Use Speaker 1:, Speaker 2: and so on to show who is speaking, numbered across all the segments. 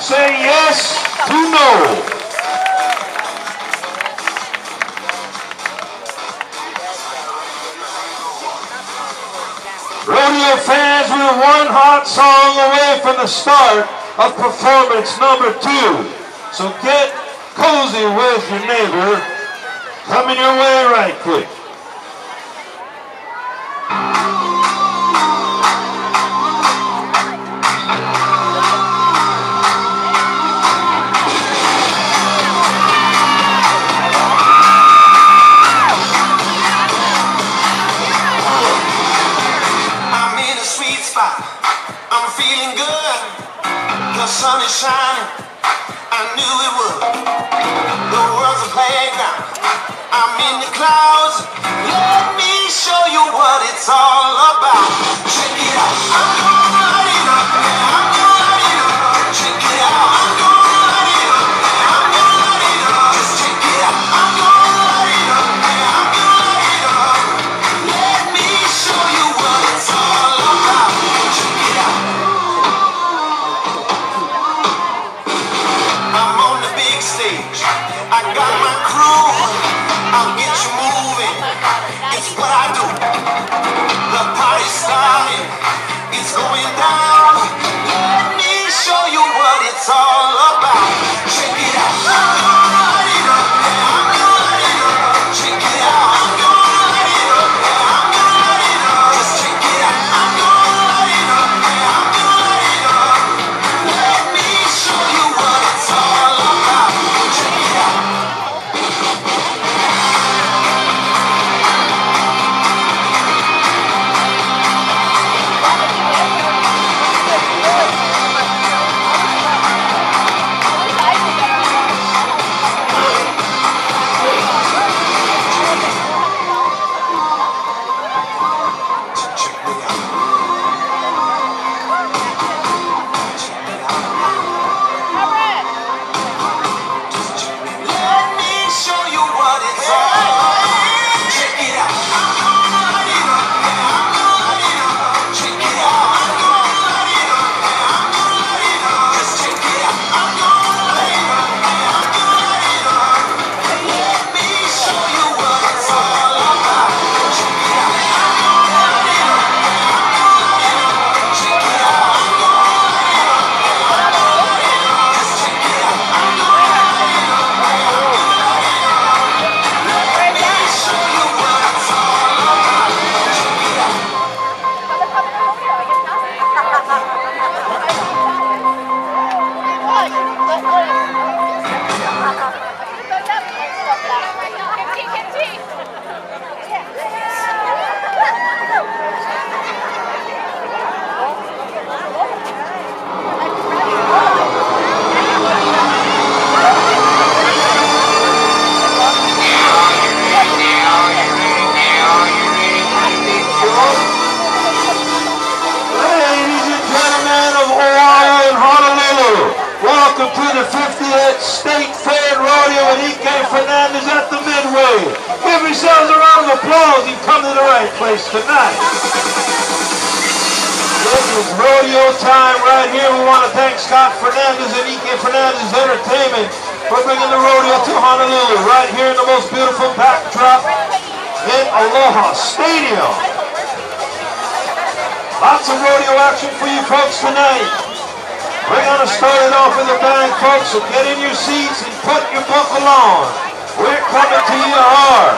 Speaker 1: Say yes to no. Rodeo fans, we're one hot song away from the start of performance number 2. So get cozy with your neighbor. Coming your way right quick.
Speaker 2: I'm feeling good, the sun is shining, I knew it would. The world's a playground, I'm in the clouds. Let me show you what it's all about. Check it out, I'm gonna light it up, yeah, I'm gonna light it up. Check it out, I'm gonna light it up, yeah, I'm gonna light it up. Just check it out, I'm gonna light it up, yeah, I'm gonna light it up. Let me show you what it's all about. Check it out. I'm on the big stage, I got my crew, I'll get you moving, it's what I do. The party's starting, it's going down. Let me show you what it's all about. Check it out, I'm gonna light it up, yeah, I'm gonna light it up. Check it out, I'm gonna light it up, yeah, I'm gonna light it up. Just check it out, I'm gonna light it up, yeah, I'm gonna light it up. Let me show you what it's all about. Check it out.
Speaker 1: Welcome to the 50th State Fair Rodeo and Fernandez at the Midway. Give yourselves a round of applause. You've come to the right place tonight. This is rodeo time right here. We want to thank Scott Fernandez and Fernandez Entertainment for bringing the rodeo to Honolulu right here in the most beautiful backdrop in Aloha Stadium. Lots of rodeo action for you folks tonight. We're going to start it off with a bang, folks, so get in your seats and put your buckle on. We're coming to you hard.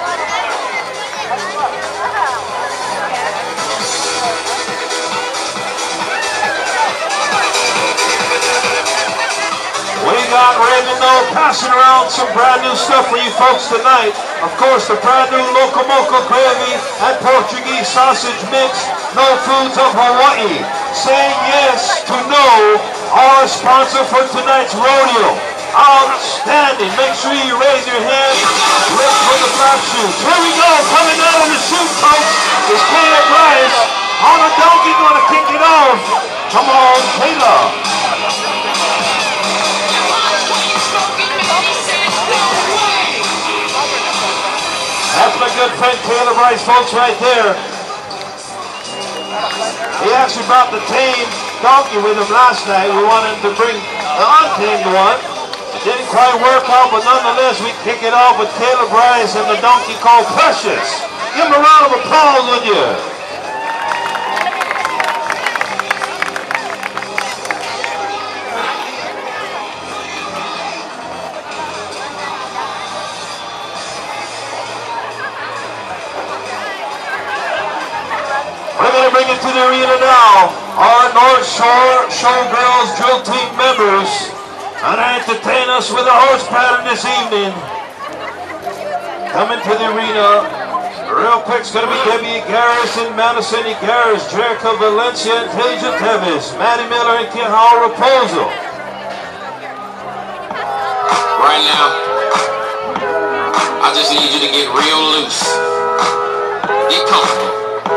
Speaker 1: We got Raymond passing around some brand new stuff for you folks tonight. Of course, the brand new Loco Moco gravy and Portuguese sausage mix, No Foods of Hawaii. Say yes to no, our sponsor for tonight's rodeo. Outstanding. Make sure you raise your hand. Look for the black shoes. Here we go. Coming out of the chute, folks, is Kayla Bryce. On a donkey, going to kick it off. Come on, Kayla. That's my good friend Kayla Bryce, folks, right there. He actually brought the tame donkey with him last night. We wanted to bring a second one. It didn't quite work out, but nonetheless, we kick it off with Caleb Rice and the donkey called Precious. Give him a round of applause, would you? We're going to bring it to the arena now. Our North Shore Showgirls drill team members and entertain us with a horse pattern this evening. Coming to the arena, real quick, it's going to be Debbie Garrison, Madison Garris, Jericho Valencia, and Tasia Tevis, Maddie Miller, and Kihao Raposo.
Speaker 2: Right now, I just need you to get real loose. Get comfortable.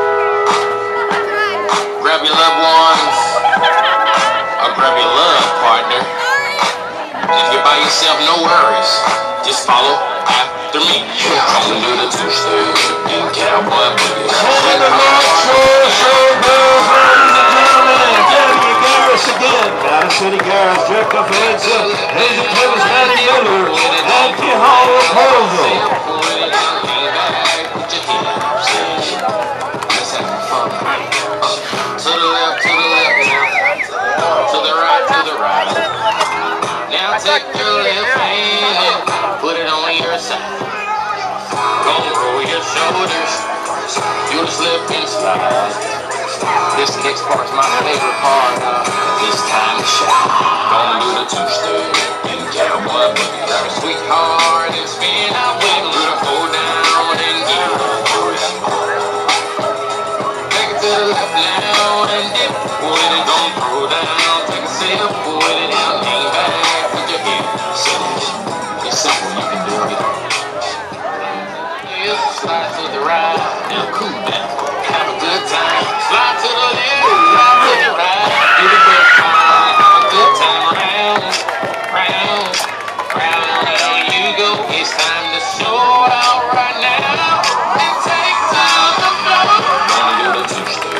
Speaker 2: Grab your loved ones, or grab your love partner. And if you're by yourself, no worries. Just follow after me. Come and do the two-step and cowboy boogie.
Speaker 1: And the North Shore Showgirls, ladies and gentlemen, Debbie Garris again, Madison Garris, Jericho Valencia, Tasia Tevis, Maddie Miller, and Kihao Raposo.
Speaker 2: To the left, to the left now. To the right, to the right. Now take your left hand and put it on your side. Gonna roll your shoulders. You'll slip and slide. This next part's my favorite part. It's time to shine. Gonna do the two-step and cowboy boogie. Got a sweetheart and spin out with a little hold down and get it. Take it to the left now and dip. With it, don't throw down. Take a sip, with it out, lean back with your head. It's simple, you can do it. Yeah, slide to the right, now cool down. Have a good time. Slide to the left, slide to the right. Do the best time. Have a good time. Round, round, round, and on you go. It's time to show out right now. And take to the floor. Gonna do the two-step.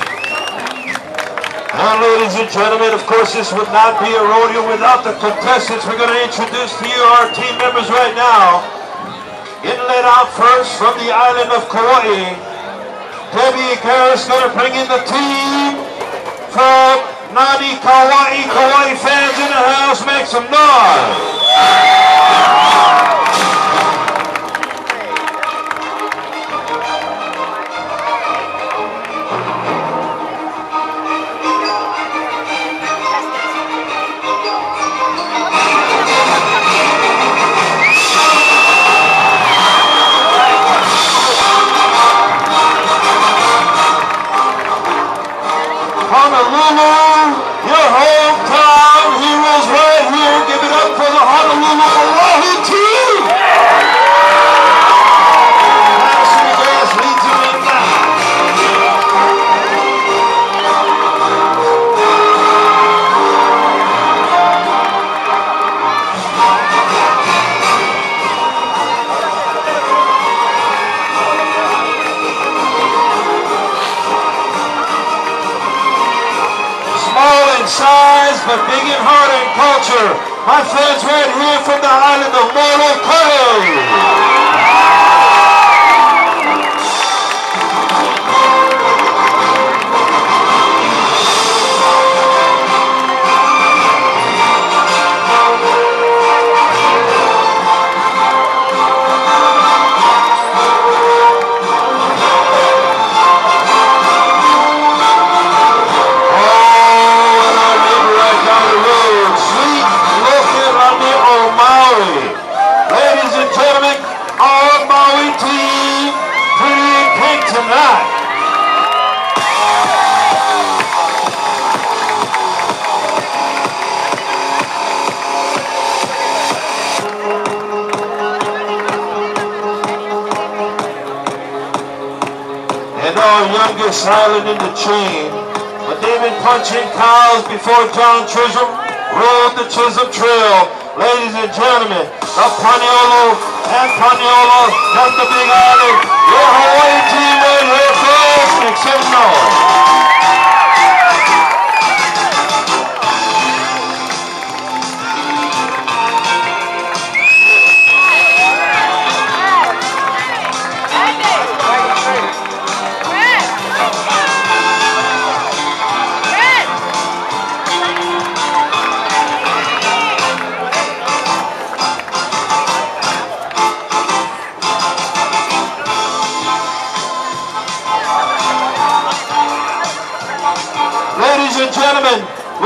Speaker 1: Now, ladies and gentlemen, of course, this would not be a rodeo without the contestants. We're going to introduce to you our team members right now. Getting let out first from the island of Kauai. Debbie Garris going to bring in the team from Nani, Kauai. Kauai fans in the house, make some noise. Honolulu, your hometown heroes right here. Give it up for the Honolulu Oahu team. Madison Garris leads them in now. Small in size, but big in heart and culture. My friends right here from the island of Molokai. Ladies and gentlemen, our Maui team, pretty in pink tonight. And our youngest island in the chain, but they've been punching cows before John Chisholm rode the Chisholm Trail. Ladies and gentlemen, the Paniolo and Paniolo from the Big Island. Your Hawaii team right here first. Make some noise.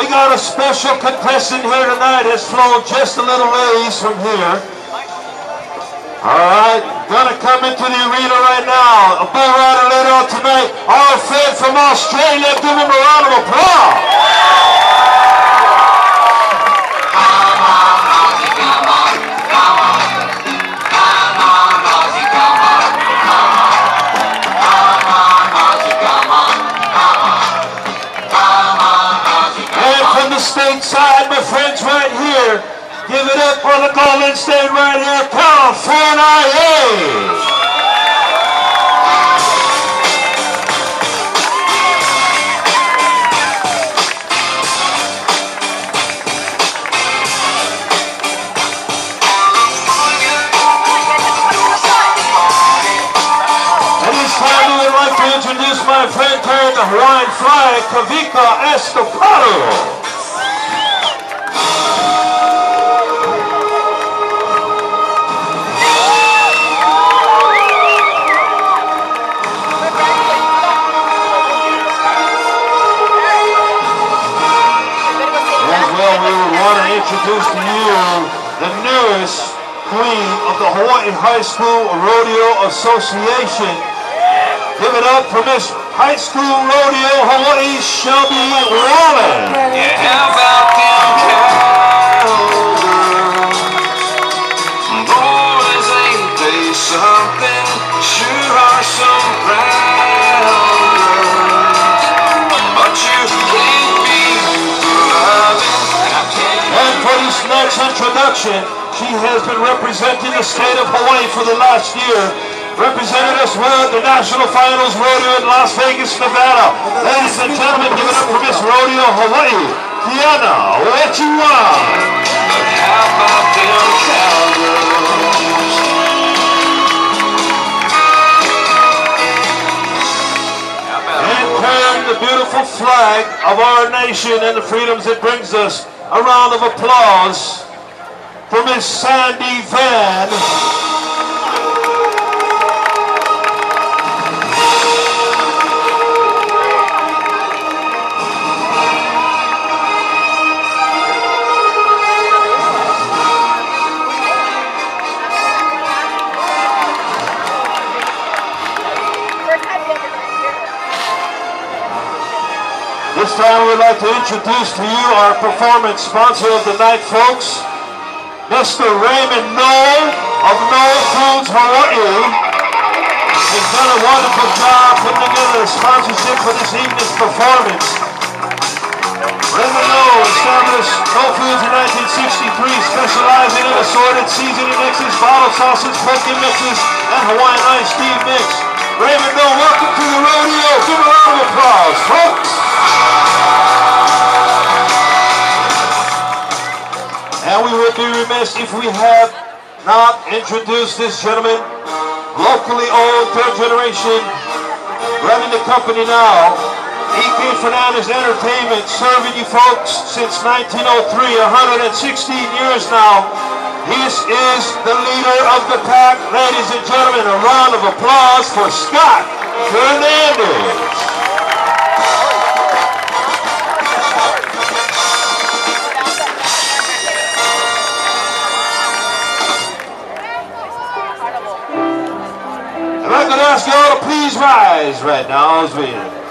Speaker 1: We got a special contestant here tonight that's flown just a little ways from here. Alright, gonna come into the arena right now. A bull rider later on tonight, our friend from Australia. Give him a round of applause. Stateside, my friends, right here. Give it up for the Golden State right here, California. At this time, we would like to introduce my friend carrying the Hawaiian flag, Kavika Estopado. Introduce to you the newest queen of the Hawaii High School Rodeo Association. Give it up for Miss High School Rodeo Hawaii, Shelby Wallen.
Speaker 2: Yeah, how about them cowgirls? Boys, ain't they something? Sure are some proud girls. But you can't be loving.
Speaker 1: And for this next introduction, she has been representing the state of Hawaii for the last year. Represented us well at the National Finals Rodeo in Las Vegas, Nevada. Ladies and gentlemen, give it up for Miss Rodeo Hawaii, Kiana, what you want?
Speaker 2: How about them cowgirls?
Speaker 1: And carrying the beautiful flag of our nation and the freedoms it brings us, a round of applause for Miss Sandy Van. This time we'd like to introduce to you our performance sponsor of the night, folks, Mr. Raymond Noel of Noel Foods Hawaii. He's done a wonderful job putting together a sponsorship for this evening's performance. Raymond Noel established Noel Foods in 1963, specializing in assorted seasoning mixes, bottled sauces, pumpkin mixes, and Hawaiian iced tea mix. Raymond Noel, welcome to the rodeo. Give a round of applause, folks. And we would be remiss if we had not introduced this gentleman, locally owned, third generation, running the company now, E.K. Fernandez Entertainment, serving you folks since 1903, 116 years now. This is the leader of the pack. Ladies and gentlemen, a round of applause for Scott Fernandez. I'm going to ask you all to please rise right now as we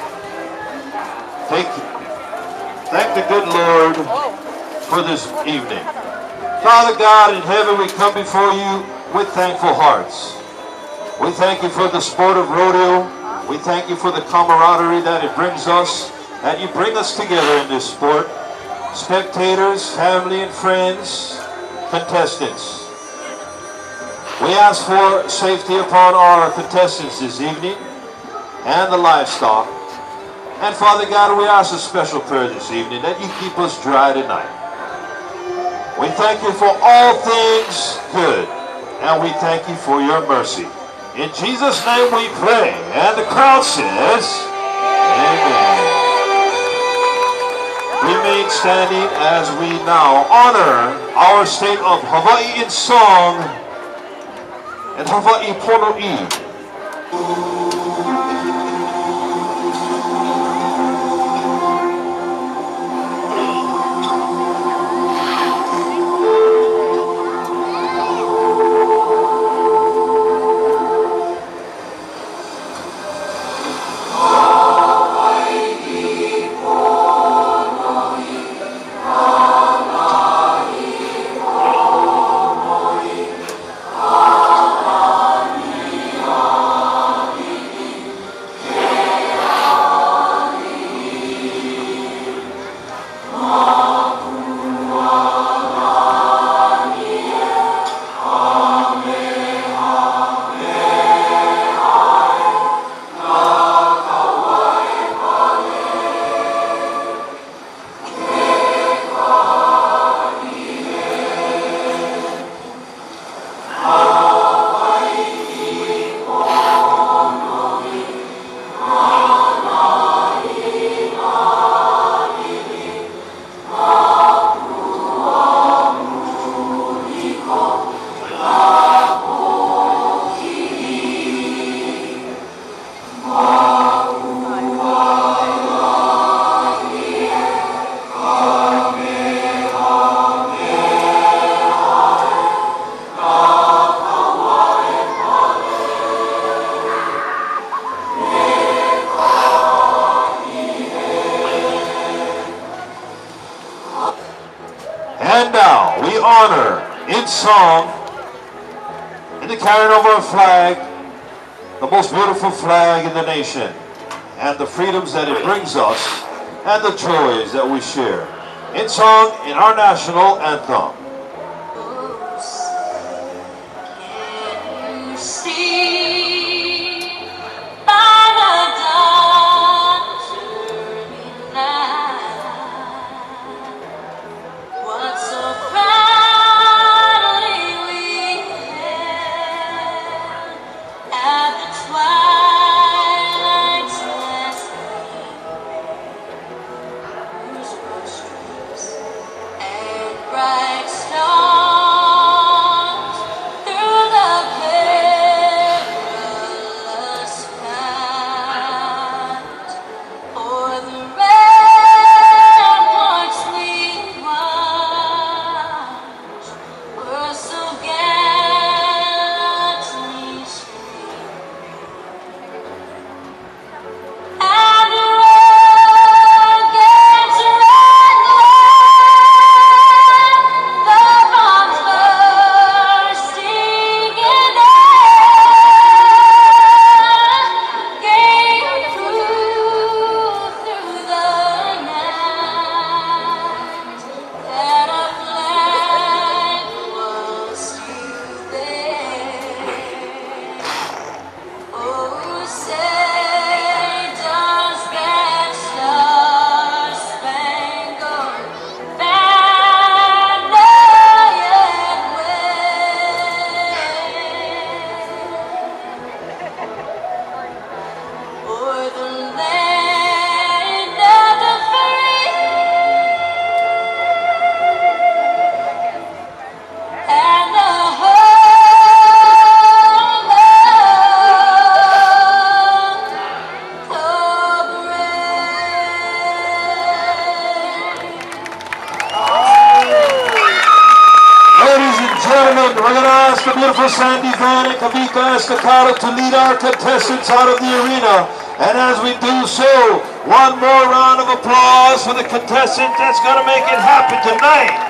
Speaker 1: thank the good Lord for this evening. Father God in heaven, we come before you with thankful hearts. We thank you for the sport of rodeo. We thank you for the camaraderie that it brings us, that you bring us together in this sport. Spectators, family and friends, contestants. We ask for safety upon our contestants this evening and the livestock. And Father God, we ask a special prayer this evening that you keep us dry tonight. We thank you for all things good, and we thank you for your mercy. In Jesus' name we pray, and the crowd says, Amen. Remain standing as we now honor our state of Hawaii in song and Hawaii Pono'i. And now we honor in song, in the carrying of our flag, the most beautiful flag in the nation, and the freedoms that it brings us, and the joys that we share. In song, in our national anthem. We're going to ask the beautiful Sandy Van and Kavika Estacado to lead our contestants out of the arena. And as we do so, one more round of applause for the contestant that's going to make it happen tonight.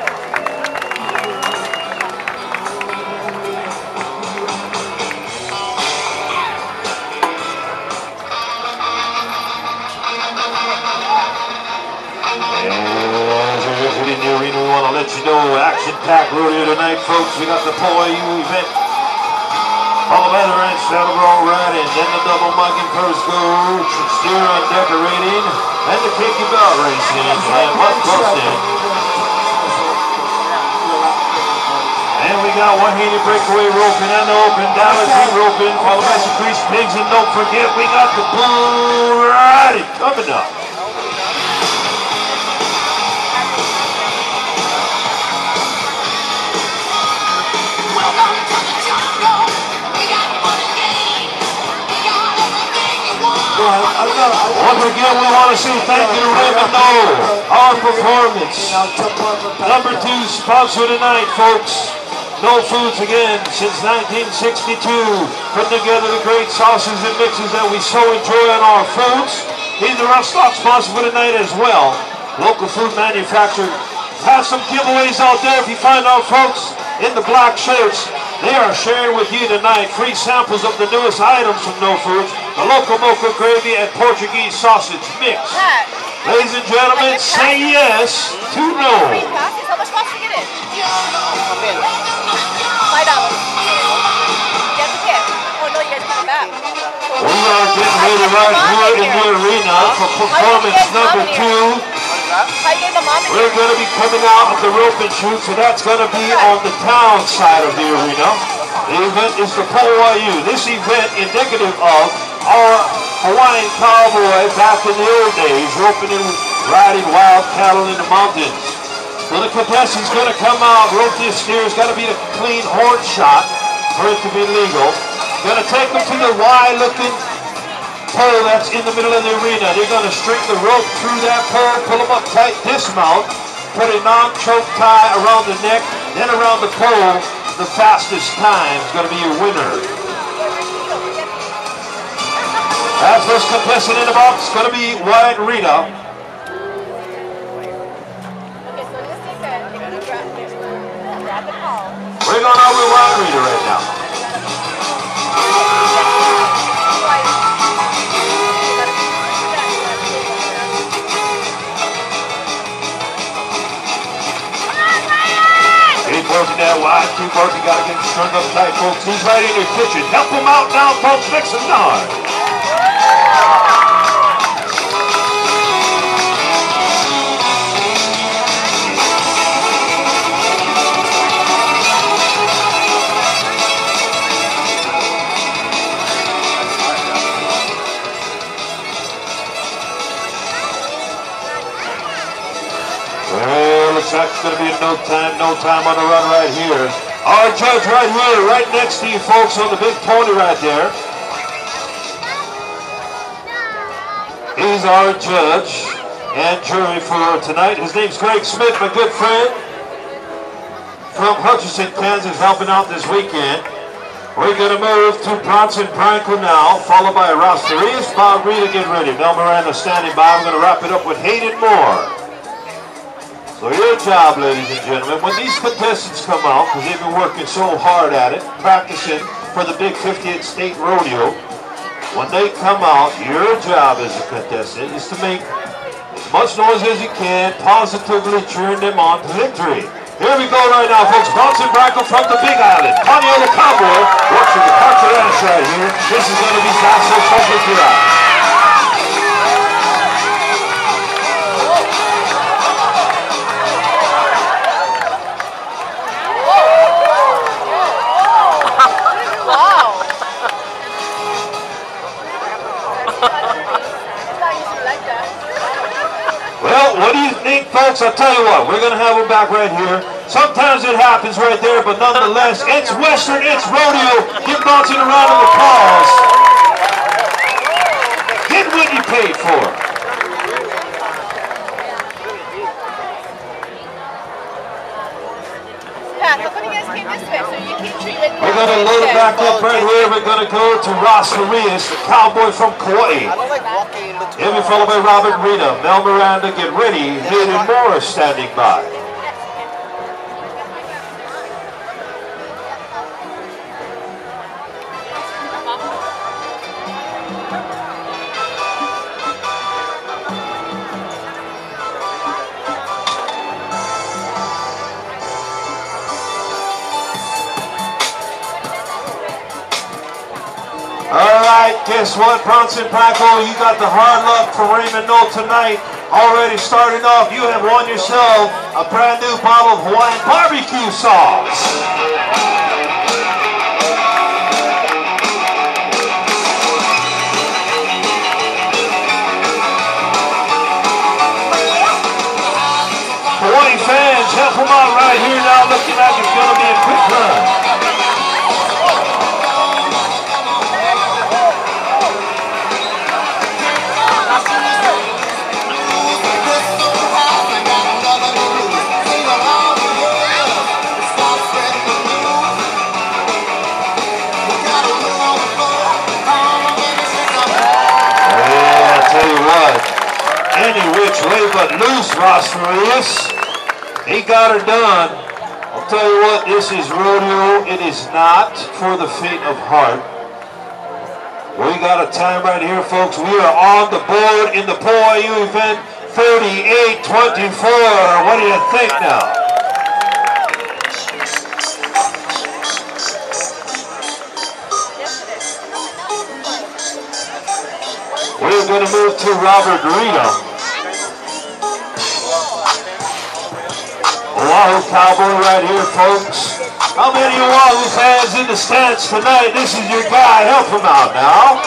Speaker 1: In the arena, we want to let you know, action-packed rodeo tonight, folks. We got the POIU event, all the veterans, saddle roll riding, then the double mugging, purse coach, steer on decorating, and the kicky bell racing, and butt busting. And we got one-handed breakaway roping and the open, Dallas roping, followed by some crease pigs, and don't forget, we got the bull riding coming up. Once again, we want to say thank you to Rodeo, our performance. Number 2 sponsor tonight, folks. No Foods again since 1962. Putting together the great sauces and mixes that we so enjoy on our foods. He's the rough stock sponsor for tonight as well. Local food manufacturer. Have some giveaways out there if you find our folks in the black shirts. They are sharing with you tonight free samples of the newest items from No Foods, the local mocha gravy and Portuguese sausage mix. Ladies and gentlemen, say yes to no.
Speaker 3: How much cost to get in? $5. Get the kit. Oh no, you guys coming back.
Speaker 1: We are getting ready right here in the arena for performance number 2. We're going to be coming out of the rope and shoot, so that's going to be on the town side of the arena. The event is the POIU. This event indicative of our Hawaiian cowboy back in the old days, roping and riding wild cattle in the mountains. So the contestant's going to come out, rope this steer's got to be a clean horn shot for it to be legal. Going to take them to the Y-looking pole that's in the middle of the arena. They're going to string the rope through that pole, pull them up tight, dismount, put a non-choke tie around the neck, then around the pole. The fastest time is going to be your winner. That first contestant in the box is going to be Wyatt Rita.
Speaker 3: Okay, so just take that.
Speaker 1: We're going on with wine reader right now. Keep working that wine, keep working, gotta get strung up tight, folks. He's right in your kitchen. Help him out now, folks. Mix him hard. Well, looks like it's going to be no time on the run right here. Our judge right here, right next to you folks on the big pony right there. He's our judge and jury for tonight. His name's Greg Smith, my good friend from Hutchinson, Kansas, helping out this weekend. We're going to move to Bronson Branco now, followed by Ross Farias. Bob Rita, get ready. Mel Miranda standing by. We're going to wrap it up with Hayden Moore. So your job, ladies and gentlemen, when these contestants come out, because they've been working so hard at it, practicing for the big 50th state rodeo, when they come out, your job as a contestant is to make as much noise as you can, positively cheering them on to victory. Here we go right now, folks. Bronson Branco from the Big Island. Ponyo the Cowboy works with the Carterash right here. This is going to be fast, so focus your eyes. Well, what do you think, folks? I'll tell you what, we're going to have them back right here. Sometimes it happens right there, but nonetheless, it's Western, it's rodeo. Give Bronson a round of applause. Get what you paid for.
Speaker 3: Yeah, how come you guys came this way? So you keep treating.
Speaker 1: We're going to load it back up right here. We're going to go to Ross Farias, the cowboy from Kauai. He'll be followed by Robert Rita. Mel Miranda, get ready. Hayden Moore standing by. Alright, guess what, Bronson Branco, you got the hard luck from Raymond Knoll tonight. Already starting off, you have won yourself a brand new bottle of Hawaiian barbecue sauce. Hawaii fans, help them out right here now, looking like it's going to be a quick run. Any which way but loose, Ross Farias. He got her done. I'll tell you what, this is rodeo. It is not for the faint of heart. We got a time right here, folks. We are on the board in the POIU event, 38-24. What do you think now? We're going to move to Robert Rita. Oahu Cowboy right here, folks. How many Oahu fans in the stands tonight? This is your guy. Help him out now.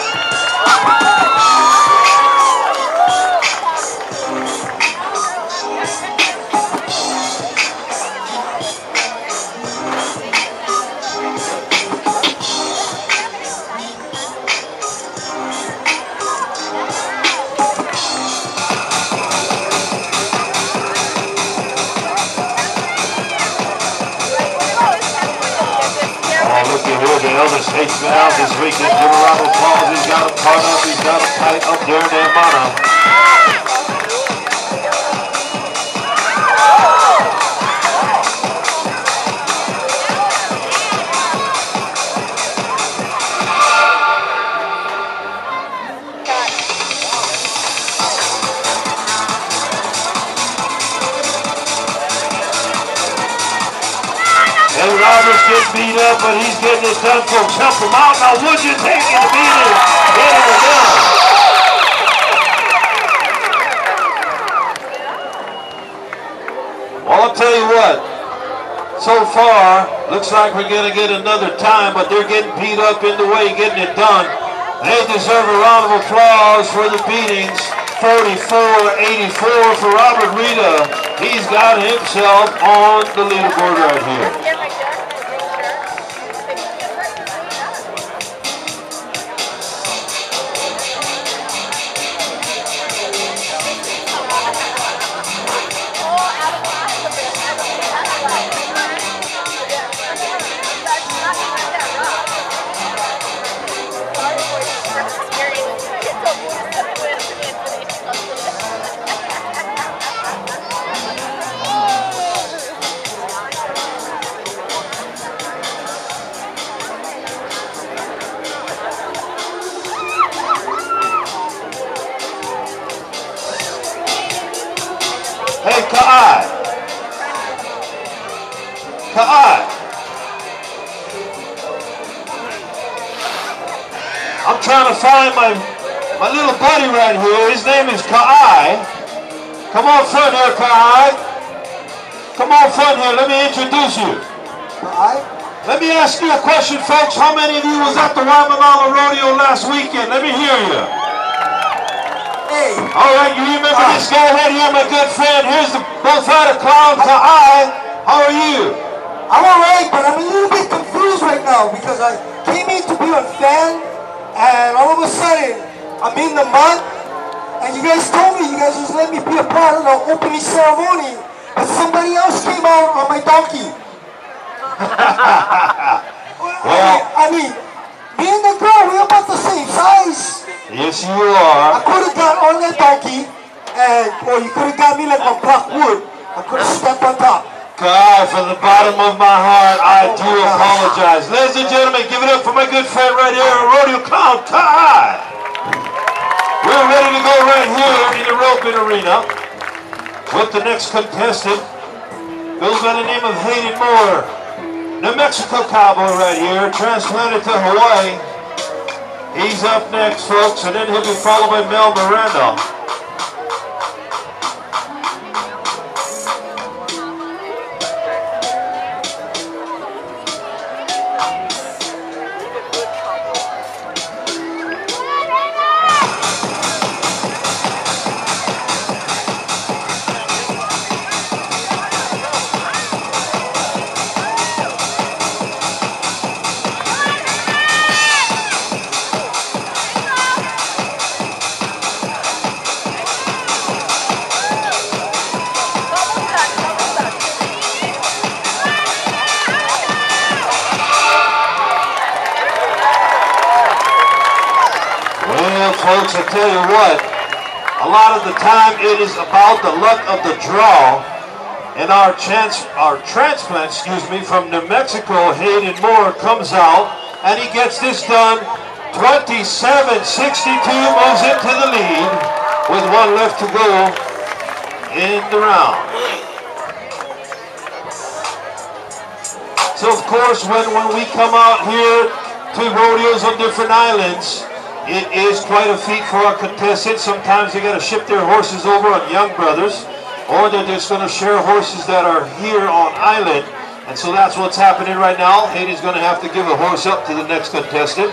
Speaker 1: Elvis takes me out this weekend. Give a round of applause. He's got him caught up. He's got him tight up there in their mana. And Robert's getting beat up, but he's getting it done, folks. Help him out. Now, would you take the beating? Get him down. Well, I'll tell you what. So far, looks like we're going to get another time, but they're getting beat up in the way, getting it done. They deserve a round of applause for the beatings. 44-84 for Robert Rita. He's got himself on the leaderboard right here. Hey, Ka'ai. I'm trying to find my little buddy right here. His name is Ka'ai. Come on front here, Ka'ai. Come on front here. Let me introduce you.
Speaker 4: Ka'ai?
Speaker 1: Let me ask you a question, folks. How many of you was at the Waimanalo Rodeo last weekend? Let me hear you.
Speaker 4: Hey.
Speaker 1: All right, you remember this guy right here, my good friend. Here's the bullfighter clown, Ka'ai. How are you?
Speaker 4: I'm alright, but I'm a little bit confused right now because I came in to be a fan, and all of a sudden, I'm in the mud, and you guys told me you guys just let me be a part of the opening ceremony, but somebody else came out on my donkey. I mean, me and the girl, we're about the same size.
Speaker 1: Yes, you are.
Speaker 4: I could have got on that donkey, or you could have got me like on block wood. I could have stepped on top.
Speaker 1: Ka'ai, from the bottom of my heart, I do apologize. Ladies and gentlemen, give it up for my good friend right here, Rodeo Clown, Ka'ai. We're ready to go right here in the roping arena with the next contestant. Goes by the name of Hayden Moore, New Mexico cowboy right here, transplanted to Hawaii. He's up next, folks, and then he'll be followed by Mel Miranda. Folks, I tell you what, a lot of the time it is about the luck of the draw, and our transplant, from New Mexico, Hayden Moore, comes out, and he gets this done, 27-62, moves into the lead, with one left to go in the round. So of course, when we come out here to rodeos on different islands, it is quite a feat for our contestants. Sometimes they got to ship their horses over on Young Brothers, or they're just going to share horses that are here on island. And so that's what's happening right now. Hayden's going to have to give a horse up to the next contestant.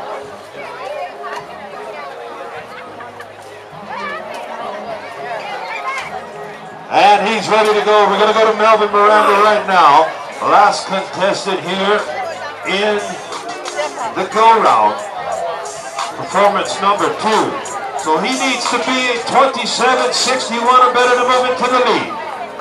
Speaker 1: And he's ready to go. We're going to go to Melvin Miranda right now. Last contestant here in the go-round. Performance number 2. So he needs to be 27-61 or better to move into the lead.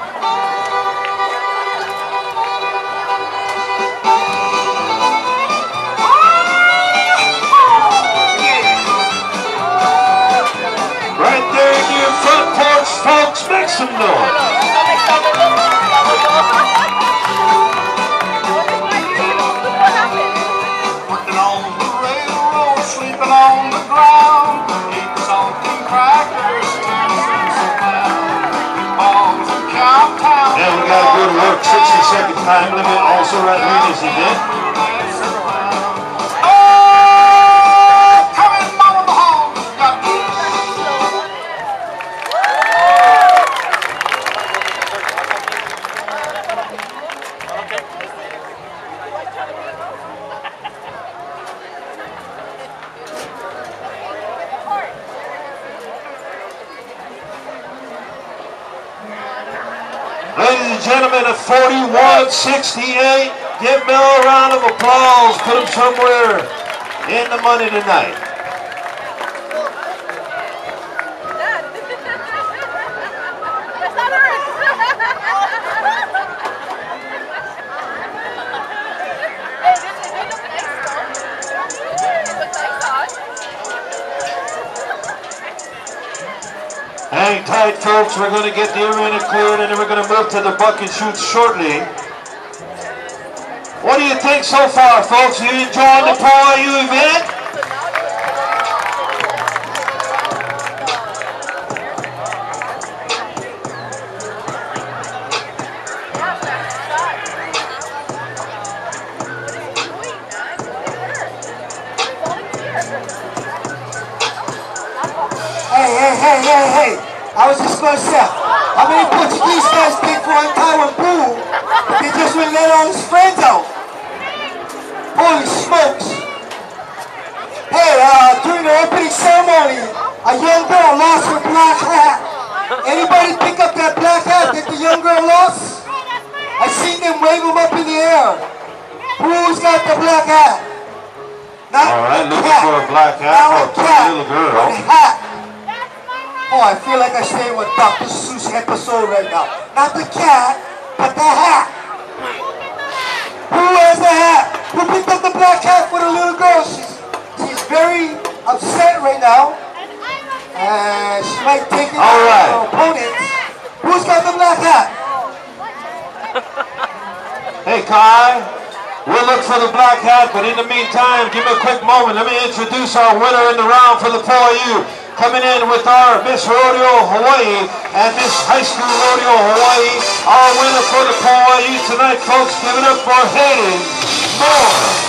Speaker 1: Right there in your front porch, folks, make some noise.
Speaker 2: Working on the railroad, sleeping on the ground, eating salt and crackers, balls and cow town.
Speaker 1: Yeah, we got to go to work. 60-second time limit also at Venus event. Ladies and gentlemen, at 41-68, give Mel a round of applause. Put him somewhere in the money tonight.
Speaker 3: That's not hers. Hey, they look nice though. They look nice on.
Speaker 1: Hang tight, folks. We're going to get the arena cleared and then we're going to move to the bucket shoots shortly. What do you think so far, folks? You enjoying the POIU event?
Speaker 4: Hey. I was just going to say, how many Portuguese guys think for one Taiwan pool? They just went let all his friends out. Holy smokes. Hey, during the opening ceremony, a young girl lost her black hat. Anybody pick up that black hat that the young girl lost? I seen them wave them up in the air. Who's got the black hat? Not
Speaker 1: all right,
Speaker 4: the
Speaker 1: looking
Speaker 4: cat.
Speaker 1: for a black hat
Speaker 4: Not
Speaker 1: for a little girl.
Speaker 4: The hat. Oh, I feel like I stay with Dr. Seuss episode right now. Not the cat, but the hat. Who has the hat? Who picked up the black hat for the little girl? She's very upset right now. And she might take it out of her opponents. Who's got the black hat?
Speaker 1: Hey, Kai. We'll look for the black hat, but in the meantime, give me a quick moment. Let me introduce our winner in the round for the POIU. Coming in with our Miss Rodeo Hawaii and Miss High School Rodeo Hawaii. Our winner for the POIU tonight, folks. Give it up for Hayden Moore.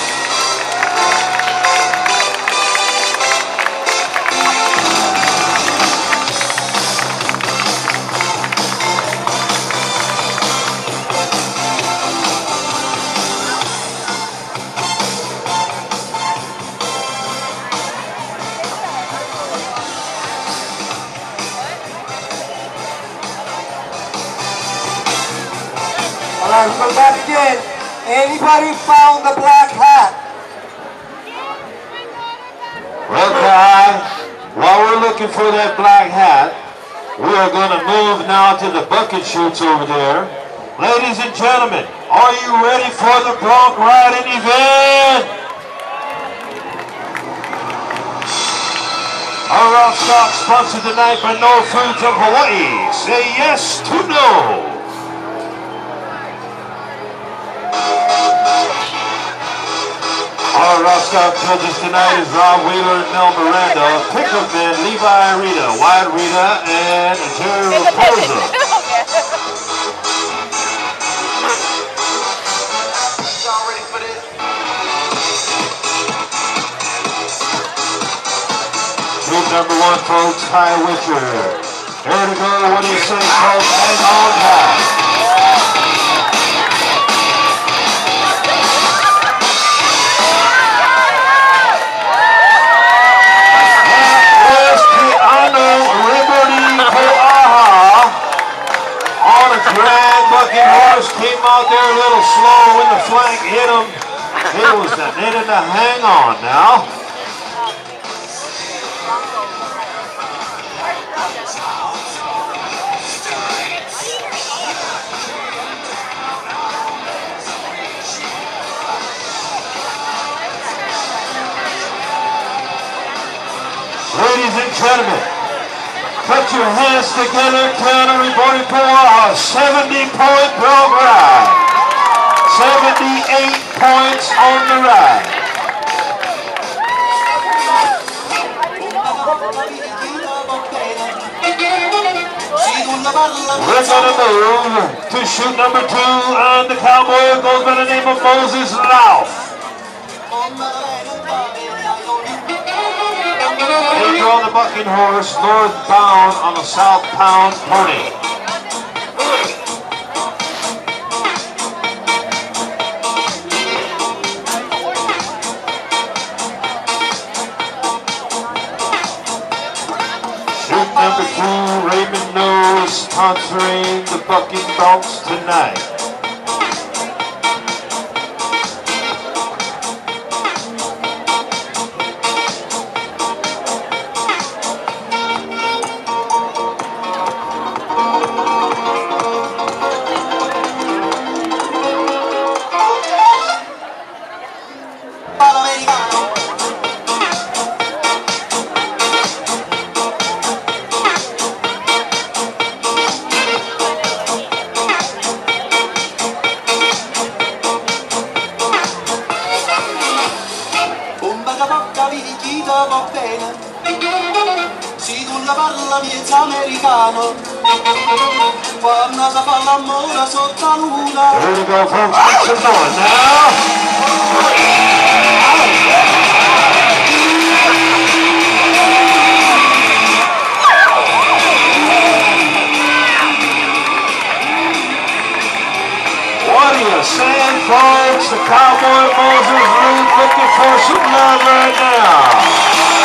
Speaker 4: Alright, we go back again. Anybody found the black hat?
Speaker 1: Well, Kai, while we're looking for that black hat, we are going to move now to the bucket shoots over there. Ladies and gentlemen, are you ready for the bronc riding event? Our round stock sponsored tonight by No Foods of Hawaii. Say yes to no. Our round stock judges tonight is Rob Wheeler and Mel Miranda, pickup men Levi Rita, Wyatt Rita, and Jerry Raposa. Group number one, folks, Ty Witcher. Here to go, what do you say, folks? And on time. Grand bucket horse came out there a little slow when the flank hit him. It was the needed to hang on now. Ladies and gentlemen, put your hands together, Canada reporting for a 70-point bronc ride. 78 points on the ride. We're going to move to shoot number 2, and the cowboy goes by the name of Moses Lau. They draw the bucking horse northbound on a southbound pony. Number 2, Raymond Nose, sponsoring the bucking broncs tonight.
Speaker 2: Si tu la parla miezza americano, quando si fa l'amore sotto la luna.
Speaker 1: Here we go, folks. Make some noise now. What are you saying, folks? The cowboy Moses Reed looking for some love right now.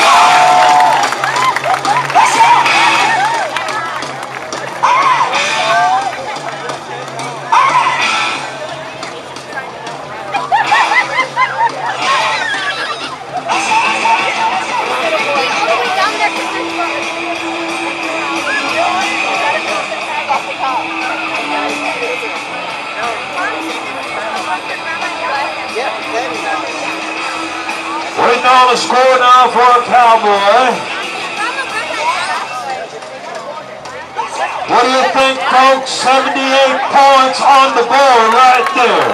Speaker 1: Waiting on the score now for a cowboy. What do you think, folks? 78 points on the board right there.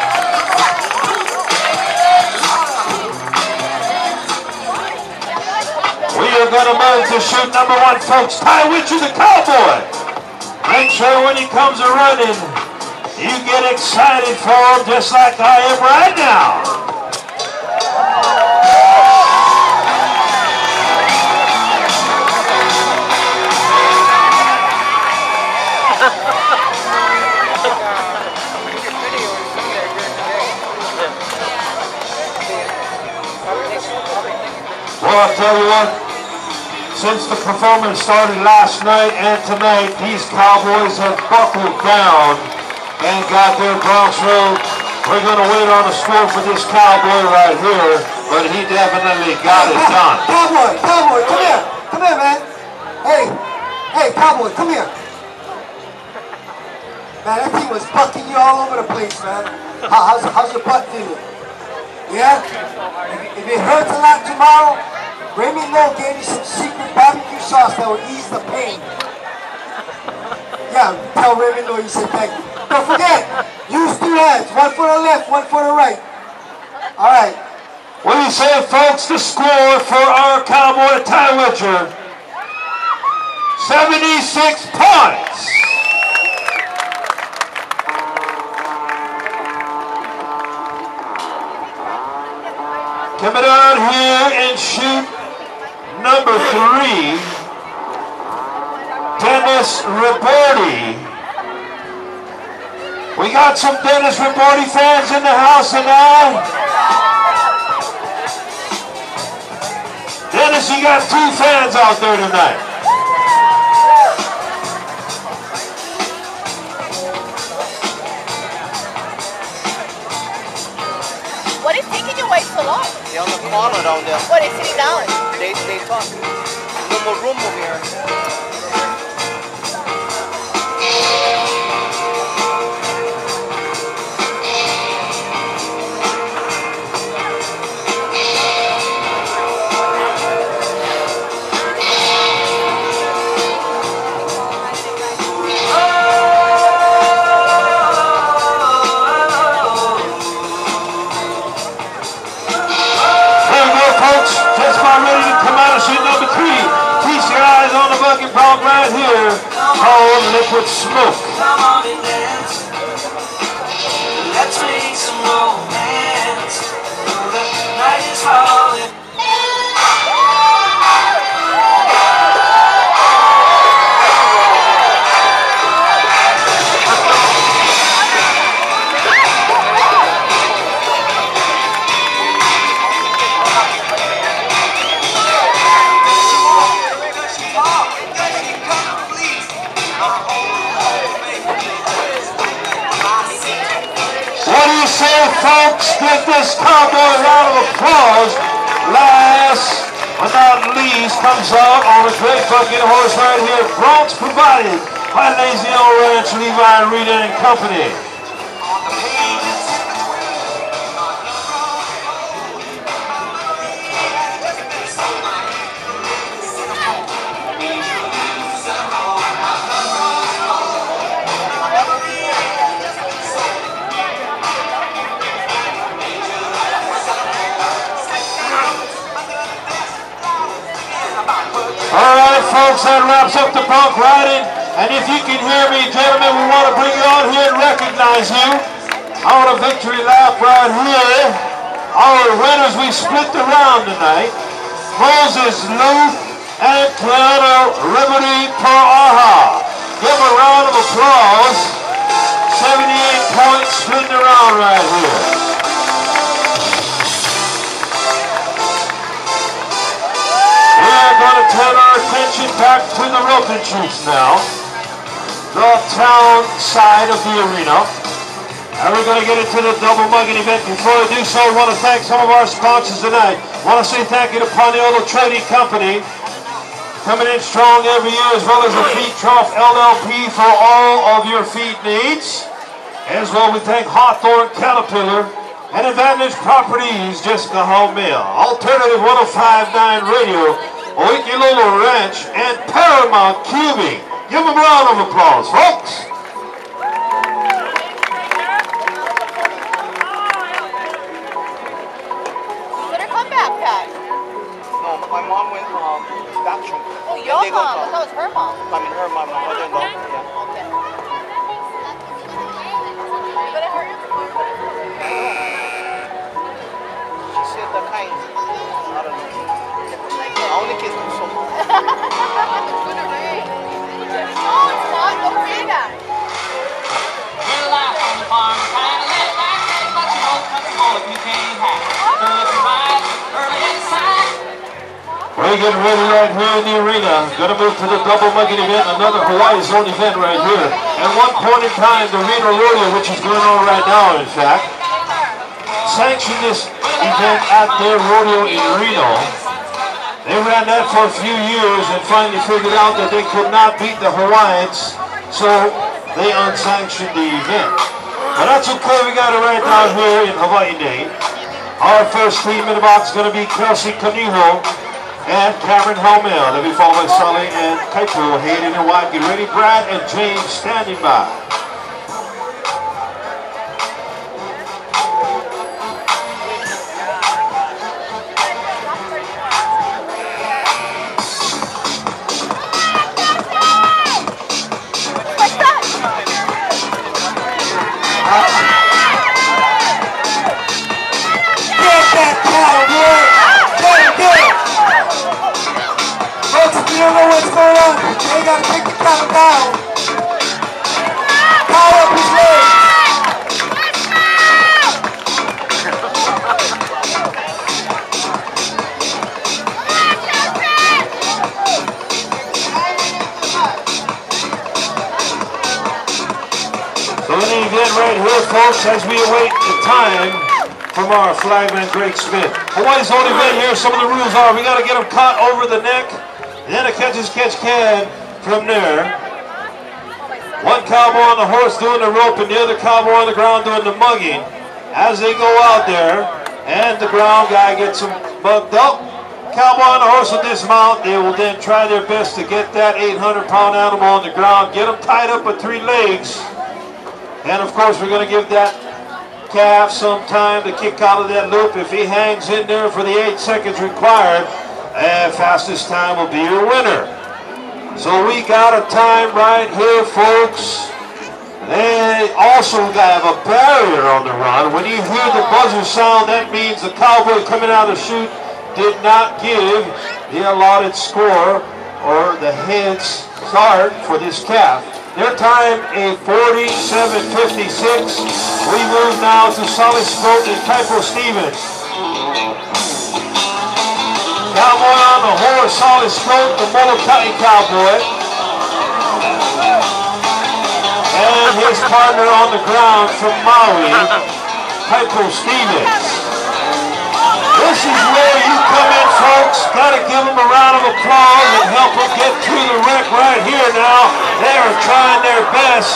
Speaker 1: We are going to move to shoot number 1, folks. Ty Witcher, the cowboy. Make sure when he comes a running, you get excited for him just like I am right now. Well, I'll tell you what, since the performance started last night and tonight, these cowboys have buckled down and got their broncs road. We're going to wait on the score for this cowboy right here, but he definitely got it done.
Speaker 4: Cowboy, come here. Come here, man. Hey, cowboy, come here. Man, that thing was bucking you all over the place, man. How's your butt feeling? Yeah? If it hurts a lot tomorrow, Raymond Lowe gave you some secret barbecue sauce that will ease the pain. Yeah, tell Raymond Lowe you said thank you. Don't forget, use 2 hands, one for the left, one for the right. All right.
Speaker 1: What do you say, folks? The score for our cowboy Ty Witcher, 76 points. Coming out here and shoot number 3, Dennis Ribordi. We got some Dennis Ribordi fans in the house tonight. Dennis, you got 2 fans out there tonight.
Speaker 3: What is taking you away so long?
Speaker 5: They're on the corner down there.
Speaker 3: What is sitting down?
Speaker 5: They talk. No more room over here.
Speaker 1: Right here, called Liquid Smoke. do say, folks, give this cowboy a round of applause. Last but not least comes out on a great bucket horse right here. Bronx provided by Lazy Old Ranch, Levi, Rita and Company. All right, folks, that wraps up the bronc riding. And if you can hear me, gentlemen, we want to bring you on here and recognize you. On a victory lap right here. Our winners, we split the round tonight. Moses Luth and Keanu Liberty Paraha. Give them a round of applause. 78 points splitting the round right here. We're going to turn our attention back to the roping chutes now. The town side of the arena. And we're going to get into the double mugging event. Before I do so, I want to thank some of our sponsors tonight. I want to say thank you to Paniolo Trading Company, coming in strong every year, as well as the Feed Trough LLP for all of your feed needs. As well, we thank Hawthorne Caterpillar and Advantage Properties, Jessica Hallmail, Alternative 105.9 Radio, Oikilolo Ranch, and Paramount Cubing. Give them a round of applause, folks.
Speaker 3: Better come back, Pat.
Speaker 5: No, my mom went bathroom.
Speaker 3: Oh, your mom. I thought it was her mom.
Speaker 5: I mean, her mom, my mother-in-law. Yeah.
Speaker 3: Okay. You gonna hurt yourself?
Speaker 5: She said the kind. I don't know. I only kiss them so.
Speaker 3: Oh, it's not. Go bring that.
Speaker 6: Little life on the farm, kind of live like that, but you won't come home if you can't have it. Does it right early inside?
Speaker 1: We're getting ready right here in the arena. Going to move to the double mugging event, another Hawaii Zone event right here. At one point in time, the Reno Rodeo, which is going on right now, in fact, sanctioned this event at their rodeo in Reno. They ran that for a few years and finally figured out that they could not beat the Hawaiians, so they unsanctioned the event. But that's okay, we got it right down here in Hawaii Day. Our first team in the box is going to be Kelsey Kaniho and Cameron Halmel. They'll be followed by Sully and Kaito, Hayden and White. Get ready, Brad and James standing by.
Speaker 4: You don't know what's going on. They gotta take the cattle down. Power up his leg.
Speaker 1: So in the event right here, folks, as we await the time from our flagman Greg Smith. Hawaii's only event here, some of the rules are we gotta get them caught over the neck. Then a catch can from there. One cowboy on the horse doing the rope and the other cowboy on the ground doing the mugging. As they go out there and the ground guy gets them mugged up, cowboy on the horse will dismount. They will then try their best to get that 800-pound animal on the ground, get him tied up with 3 legs. And of course we're going to give that calf some time to kick out of that loop. If he hangs in there for the 8 seconds required, fastest time will be your winner. So we got a time right here, folks. They also have a barrier on the run. When you hear the buzzer sound, that means the cowboy coming out of the chute did not give the allotted score or the head start for this calf. Their time a 47.56. We move now to Solid Stroke and Typo Stevens. Cowboy on the horse, Solid Stroke, the Molokai cowboy. And his partner on the ground from Maui, Piper Stevens. This is where you come in, folks. Got to give them a round of applause and help them get through the wreck right here now. They are trying their best.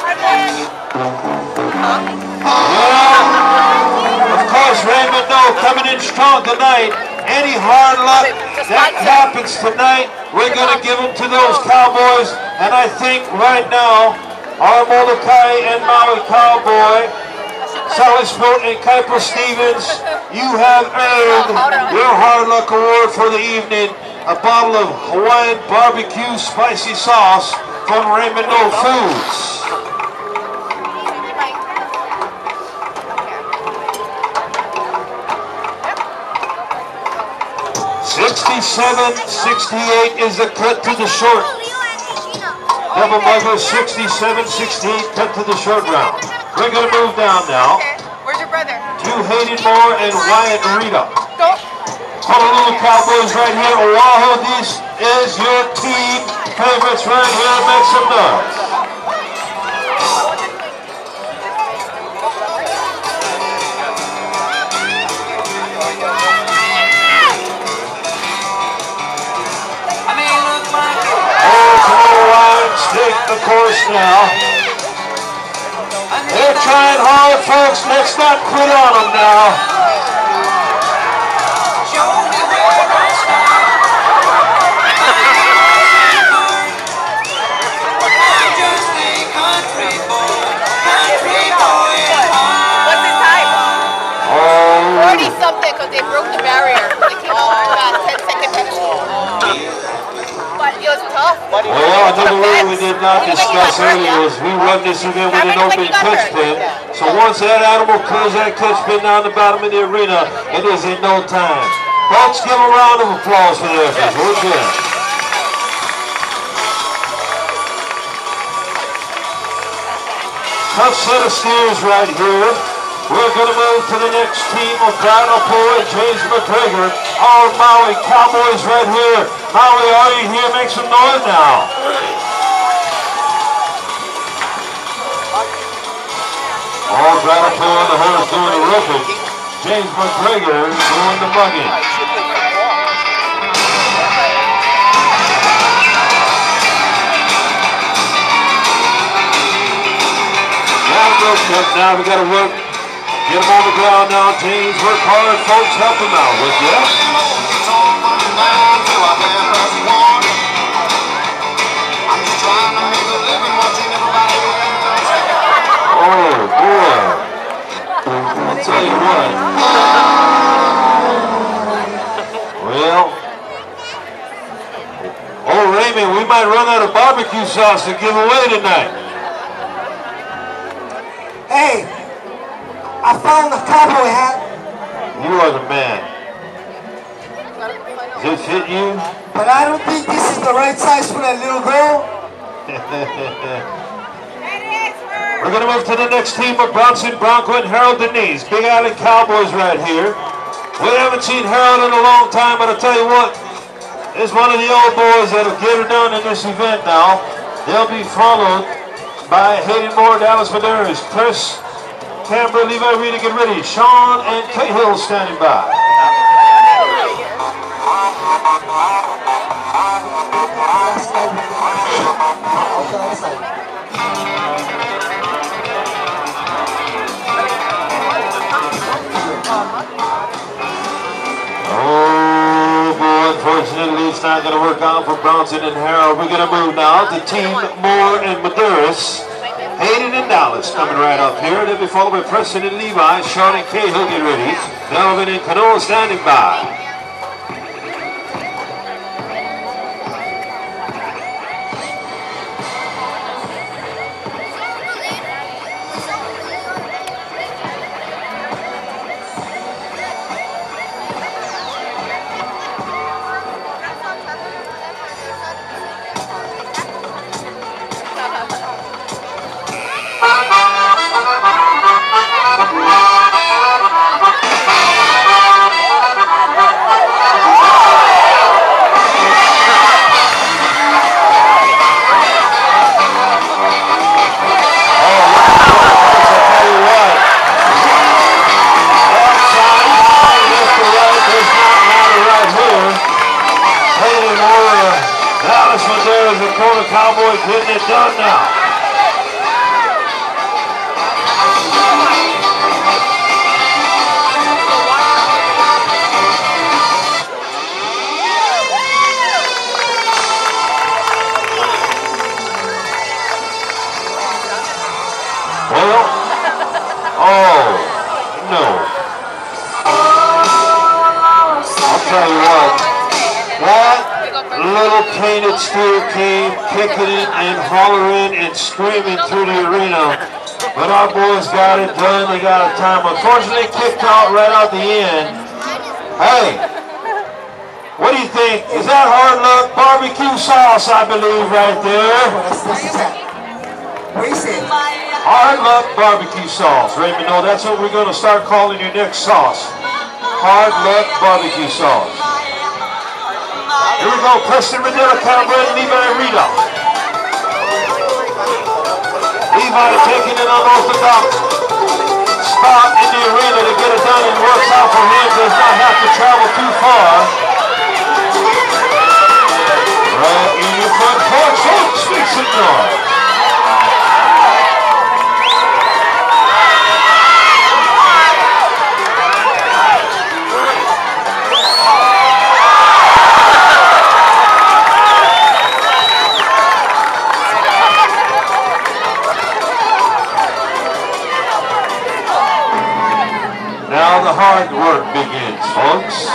Speaker 1: Well, of course, Raymond Noel coming in strong tonight. Any hard luck that happens tonight, we're going to give them to those Cowboys. And I think right now, our Molokai and Maui Cowboy, Salisbury and Kuiper Stevens, you have earned your hard luck award for the evening. A bottle of Hawaiian barbecue spicy sauce from Raymond Noel Foods. 67-68 is the cut to the short. Double mugger 67-68 cut to the short round. We're going to move down now.
Speaker 3: Where's your brother?
Speaker 1: To Hayden Moore and Wyatt Rita. Honolulu Cowboys right here. Oahu, this is your team favorites right here. Make some noise. Take the course now. They're trying hard, folks. Let's not quit on them now.
Speaker 3: What's the time? 40 something because they broke the barrier. They came out about 10-second penalty. But it was tough.
Speaker 1: Well, another rule we did not discuss earlier is we run this event with an open catch pin. So once that animal clears that catch pin down the bottom of the arena, it is in no time. Folks, give a round of applause for their efforts. We're good. Tough set of steers right here. We're going to move to the next team of Bradley Poe and James McGregor. Our Maui Cowboys right here. Maui, are you here? Make some noise now. All Bradley Poe and the horse doing the roping. James McGregor doing the mugging. Now we got to work. Get him on the ground now, James. Work hard, folks. Help him out with you. Oh, boy. I'll tell you what. Well. Oh, Raymond, we might run out of barbecue sauce to give away tonight.
Speaker 4: Hey, I found the cowboy hat.
Speaker 1: You are the man. Does it fit you?
Speaker 4: But I don't think this is the right size for that little girl.
Speaker 1: We're going to move to the next team of Bronson Bronco and Harold Denise. Big Island Cowboys right here. We haven't seen Harold in a long time, but I'll tell you what, it's one of the old boys that'll get her done in this event now. They'll be followed by Hayden Moore, Dallas Medeiros, Chris Canberra, Levi Rita, get ready. Sean and Cahill standing by. Oh boy, unfortunately it's not going to work out for Bronson and Harold. We're going to move now to Team Moore and Medeiros. Hayden and Dallas coming right up here. They'll be followed by Preston and Levi. Sean and Cahill get ready. Melvin and Canoa standing by. Dakota Cowboys getting it done now. Well, oh, no. I'll tell you what, that little painted steer came kicking and hollering and screaming through the arena, but our boys got it done. They got a time. Unfortunately, kicked out right out the end. Hey, what do you think? Is that hard luck barbecue sauce, I believe, right there?
Speaker 4: What do you say?
Speaker 1: Hard luck barbecue sauce. Raymond, no, that's what we're going to start calling your next sauce. Hard luck barbecue sauce. Here we go, Preston Rodeo, Cameron, Levi Rita. Levi taking an unorthodox spot in the arena to get it done, and works out for him. Does not have to travel too far. Right in your front porch, folks, make some noise. Now the hard work begins, folks.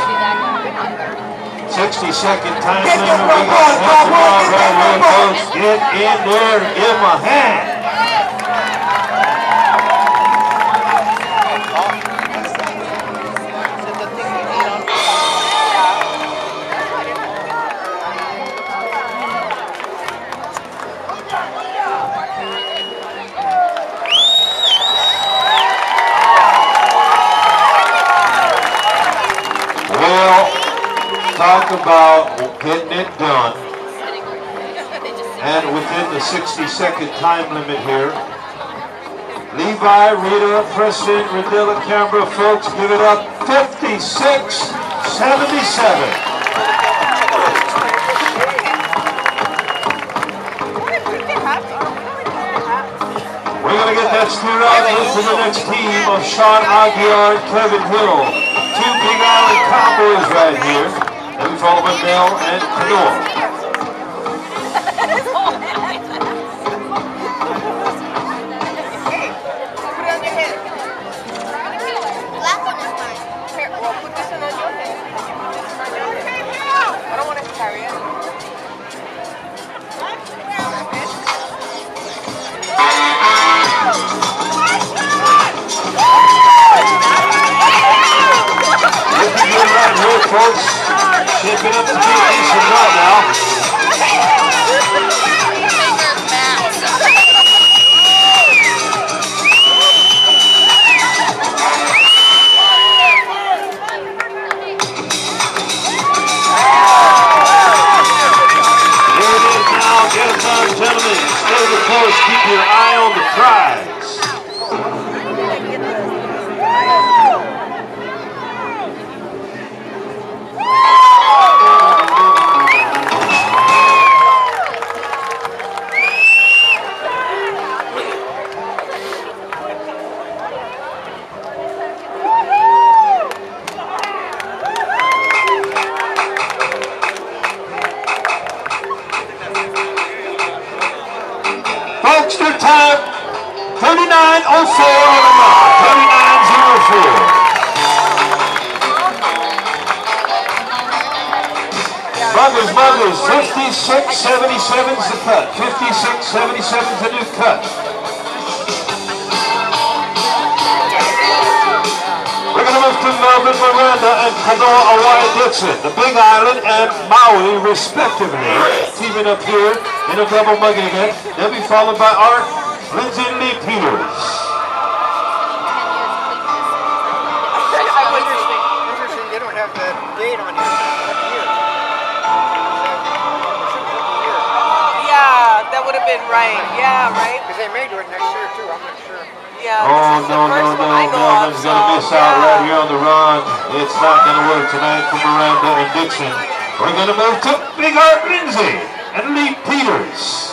Speaker 1: 60-second time limit. We got half the ball right here, folks. Get in there and give them a hand. Talk about getting it done, and within the 60-second time limit here. Levi, Rita, Preston, Rodeo, Canberra, folks, give it up. 56-77. We're going to get that steer out into the next team of Sean Aguiar and Kevin Hill. Two Big Island Cowboys right here. And we follow by Mel and Kador. Looking good right here, folks. Shaping up to be a decent run now. Here it is now. Get it done, gentlemen. Stay the course. Keep your eye on the prize. Folks, their time, 39:04 on the mark, 39:04. Mothers, 56-77 is the cut. 56-77 is the new cut. We're going to move to Melbourne, Miranda, and Kador Awai Dixon, the Big Island and Maui, respectively, teaming up here in a double mugging event. They'll be followed by Art, Lindsay, and Lee Peters.
Speaker 5: Interesting, they don't have the date on here.
Speaker 3: Yeah, that would have been right. Yeah, right.
Speaker 5: Because they may do it next year too, I'm not sure.
Speaker 3: Yeah.
Speaker 1: Oh, no. Melvin's going to miss out right here on the run. It's not going to work tonight for Miranda and Dixon. We're going to move to Big Art Lindsay. and Lee Peters.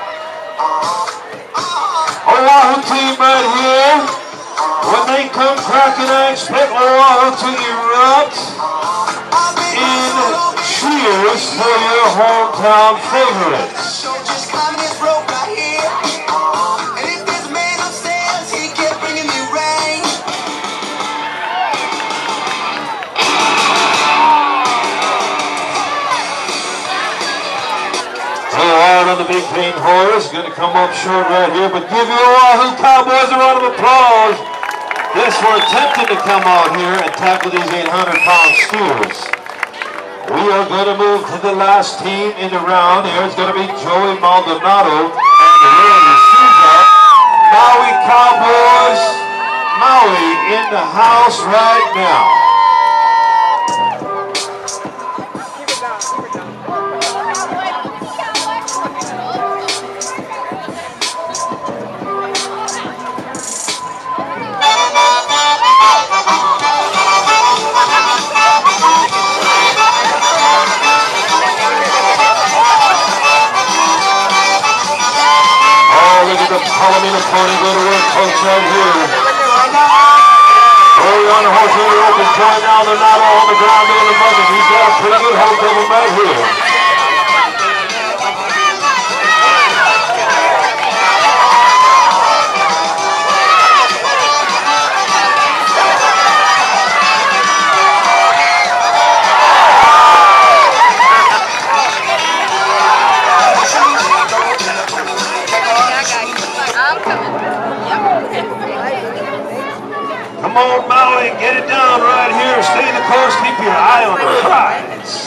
Speaker 1: Oahu team right here. When they come cracking, I expect Oahu to erupt in cheers for your hometown favorites.
Speaker 2: So just climb this rope right here. And if this man upstairs, he kept bringing me rain.
Speaker 1: Alright, on the big paint horse, going to come up short right here, but give you Oahu Cowboys a round of applause. Yes, we're attempting to come out here and tackle these 800-pound steers. We are going to move to the last team in the round. Here's going to be Joey Maldonado and Ray Souza. Maui Cowboys, Maui in the house right now. Palomino Pony go to work, folks, right here. Early on the horse in the open point now, they're not all on the ground doing the mugging. He's got a pretty good hold of them right here. Come on, Maui, get it down right here. Stay the course, keep your eye on the prize.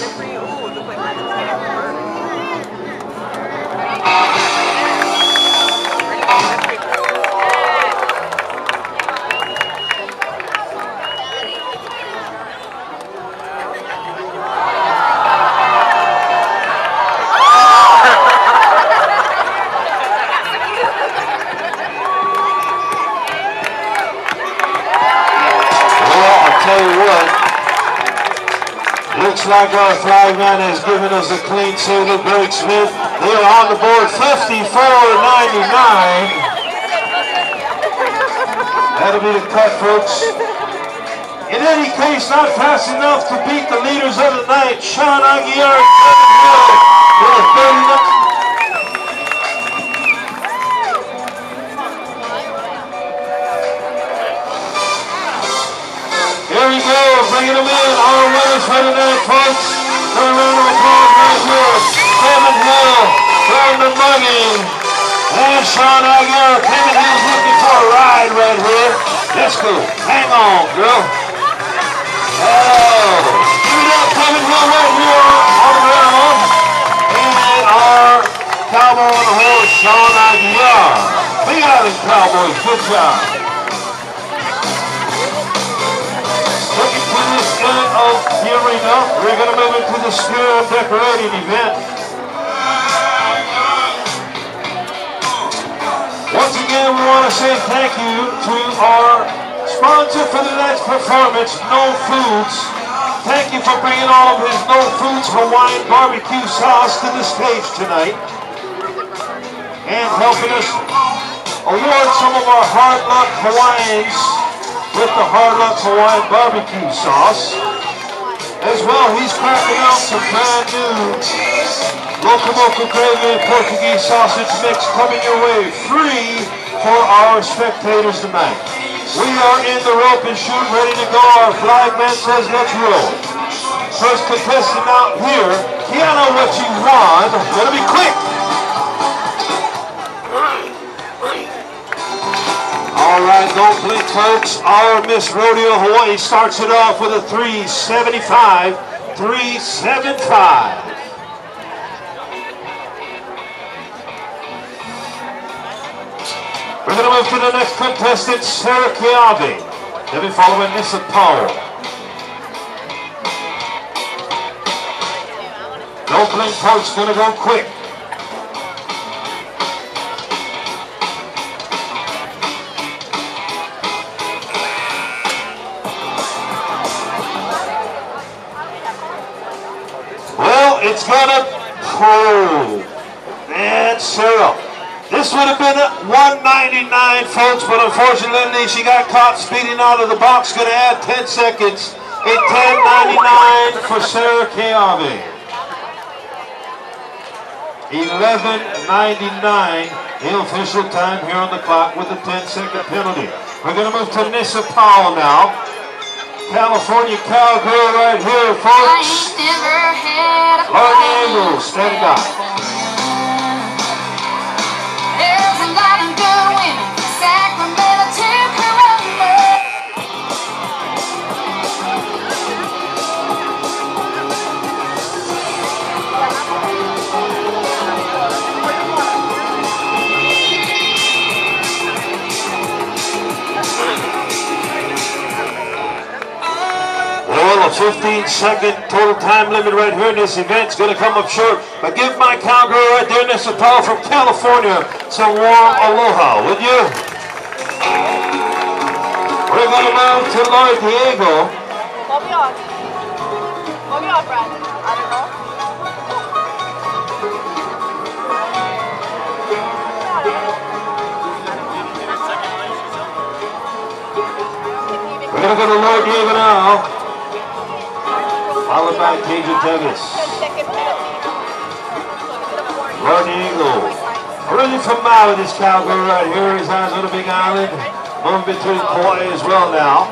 Speaker 1: Looks like our flagman has given us a clean save of Greg Smith. They are on the board 54.99. That'll be the cut, folks. In any case, not fast enough to beat the leaders of the night, Sean Aguiar and Kevin Hill with a 39. Here we go, bringing them in. Our winners for tonight, folks. For a round of applause right here. Kevin Hill from the mugging. And Sean Aguiar. Kevin Hill's looking for a ride right here. Let's go. Hang on, girl. Oh, give it up, Kevin Hill right here on the ground. And our cowboy on the horse, Sean Aguiar. Big Island Cowboys, good job. Looking to this end of the arena, we're going to move into the spear and decorating event. Once again, we want to say thank you to our sponsor for tonight's performance, No Foods. Thank you for bringing all of his No Foods Hawaiian barbecue sauce to the stage tonight and helping us award some of our Hard Luck Hawaiians with the Hard Luck Hawaiian barbecue sauce. As well, he's cracking out some brand new Loco Gravy and Portuguese sausage mix coming your way free for our spectators tonight. We are in the rope and shoot, ready to go. Our flagman says let's roll. First contestant out here, Kiana, what you want. Gotta be quick. All right, don't blink, folks. Our Miss Rodeo Hawaii starts it off with a 375. 375. We're going to move to the next contestant, Sarah Kiavi. They'll be following Nissa Powell. Don't blink, folks. Going to go quick. Well, it's going to Cole and Sarah. This would have been at 199, folks, but unfortunately she got caught speeding out of the box. Going to add 10 seconds. A 10.99 for Sarah Keave. 11.99, the official time here on the clock with a 10-second penalty. We're going to move to Nissa Powell now. California cowgirl right here, folks. Lord Eagles, stand by.
Speaker 2: There's a lot of good women, Sacramento to remember.
Speaker 1: Well, a 15-second total time limit right here in this event's going to come up short. But give my cowgirl right there, Nissa Powell from California, some warm aloha, would you? We're going to move to Lord Diego.
Speaker 3: Blow me off. Blow me off, Brad. I don't know.
Speaker 1: We're going to go to Lord Diego now, followed by Cajun Tevis. Lord Diego, really from Maui, this cowgirl right here. His eyes on the Big Island. Moving between Hawaii as well now.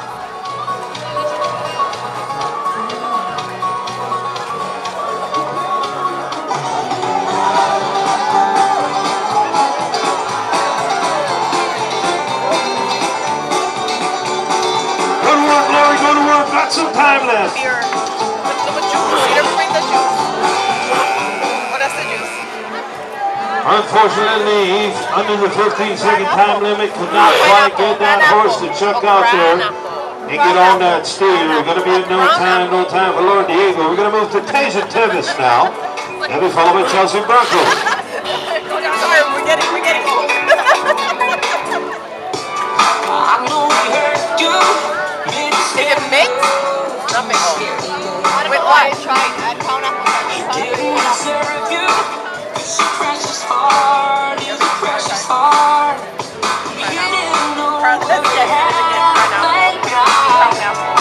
Speaker 1: Good work, Larry, good work. Got some time left.
Speaker 3: Beer. With juice. You never bring the juice. What else the juice?
Speaker 1: Unfortunately, he's under the 15-second time limit. Could not quite get that horse to chuck out there and get on that steer. We're going to be at no time for Lord Diego. We're going to move to Tasia Tevis now. And we follow by Chelsea Bronco.
Speaker 3: Sorry, we're getting old.
Speaker 2: I know we hurt you.
Speaker 3: Is it mixed? Not mixed. With what? Try add pineapple.
Speaker 2: Didn't deserve you. It's a precious heart. It's a precious heart. You didn't know what you had. Thank God.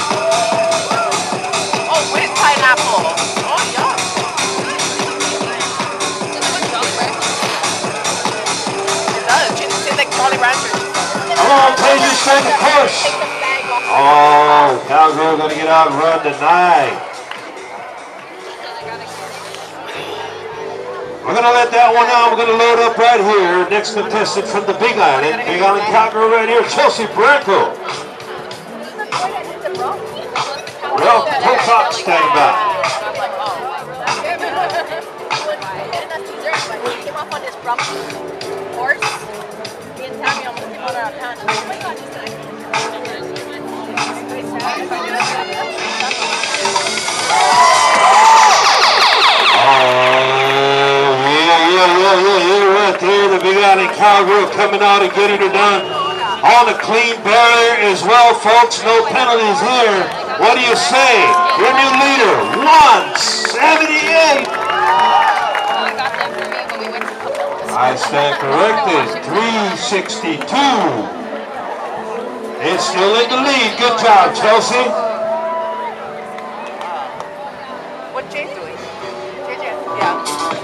Speaker 3: Oh, with pineapple. Oh, yeah. It does. It's like Jolly Ranchers.
Speaker 1: Come on, Tasia, stay the course.
Speaker 3: Take the bag off.
Speaker 1: Oh, cowgirl going to get out and run tonight. We're going to let that one out. We're going to load up right here. Next contestant from the Big Island. Big Island cowgirl right here, Chelsea Branco. Ralph Pocock standing by.
Speaker 3: Came up on this horse. Me and Tammy almost came on our pants. Oh my God,
Speaker 1: Yeah, right there. The Big Island cowgirl coming out and getting her done on a clean barrier as well, folks. No penalties here. What do you say? Your new leader, 178. I stand corrected, 362. It's still in the lead. Good job, Chelsea.
Speaker 3: what Jay's doing? JJ? Yeah.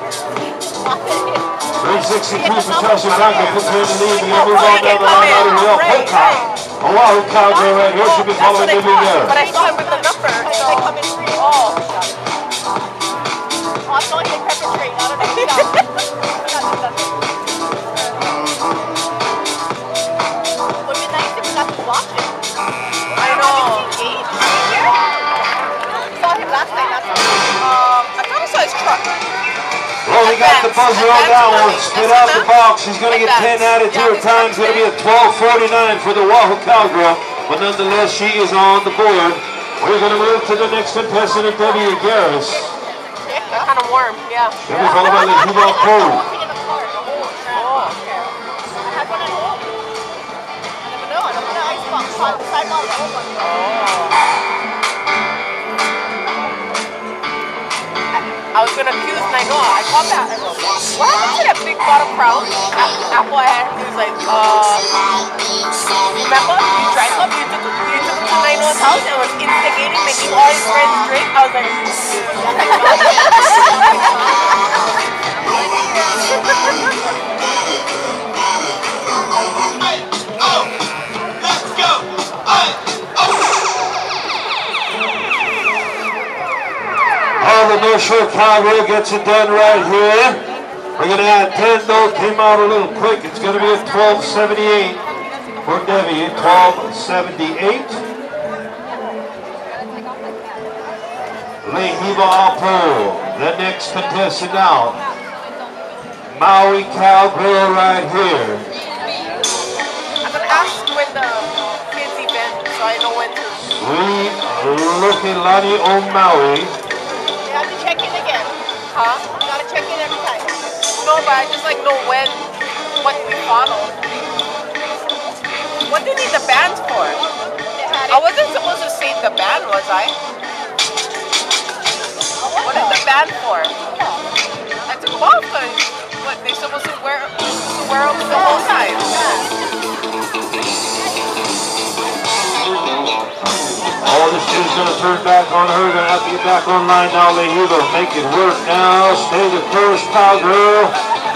Speaker 1: 362 for Chelsea Branco, puts her in the lead. We're going to move on down the line out of Real Pocock. Oahu cowgirl right here. Should be following Libby there.
Speaker 3: But I saw him with the number, so they come in free. Oh. I'm going to pepper straight. I don't know. Would be nice if we got to watch it. I know. Saw him last night. I thought I saw his truck.
Speaker 1: Well, we got the buzzer on that one. Spit out the box. She's going to get 10 added to her time. It's going to be a 12:49 for the Oahu cowgirl. But nonetheless, she is on the board. We're going to move to the next contestant, W. Garris.
Speaker 3: They're kind of warm, yeah.
Speaker 1: Then we follow by the Duval Pro.
Speaker 3: Oh, okay. I had one at home. I never know. I don't know icebox. Sidewalk, the old one. I was gonna accused Nainoa. I called back. I go, what happened to that big bottom crown apple I had? He was like, remember? You drank up, you took him to Nainoa's house and was instigating, making all his friends drink. I was like,
Speaker 2: Let's go.
Speaker 1: The North Shore Cowgirl gets it done right here. We're going to add 10 though. Came out a little quick. It's going to be a 1278 for Debbie. 1278. Lehiva Apo, the next contestant out. Maui Cowgirl right here.
Speaker 3: I'm going to ask when the kids event so I know when to.
Speaker 1: Sweet looking Lani on Maui.
Speaker 3: You have to check in again. Huh? You gotta check in every time. No, but I just like know when, what we follow. What do you need the band for? I wasn't supposed to save the band, was I? What is the band for? I took them off because what they supposed to wear them the whole time.
Speaker 1: Oh, this dude's going to turn back on her. Going to have to get back online now. Lehiva, make it work now. Stay the course, Cowgirl.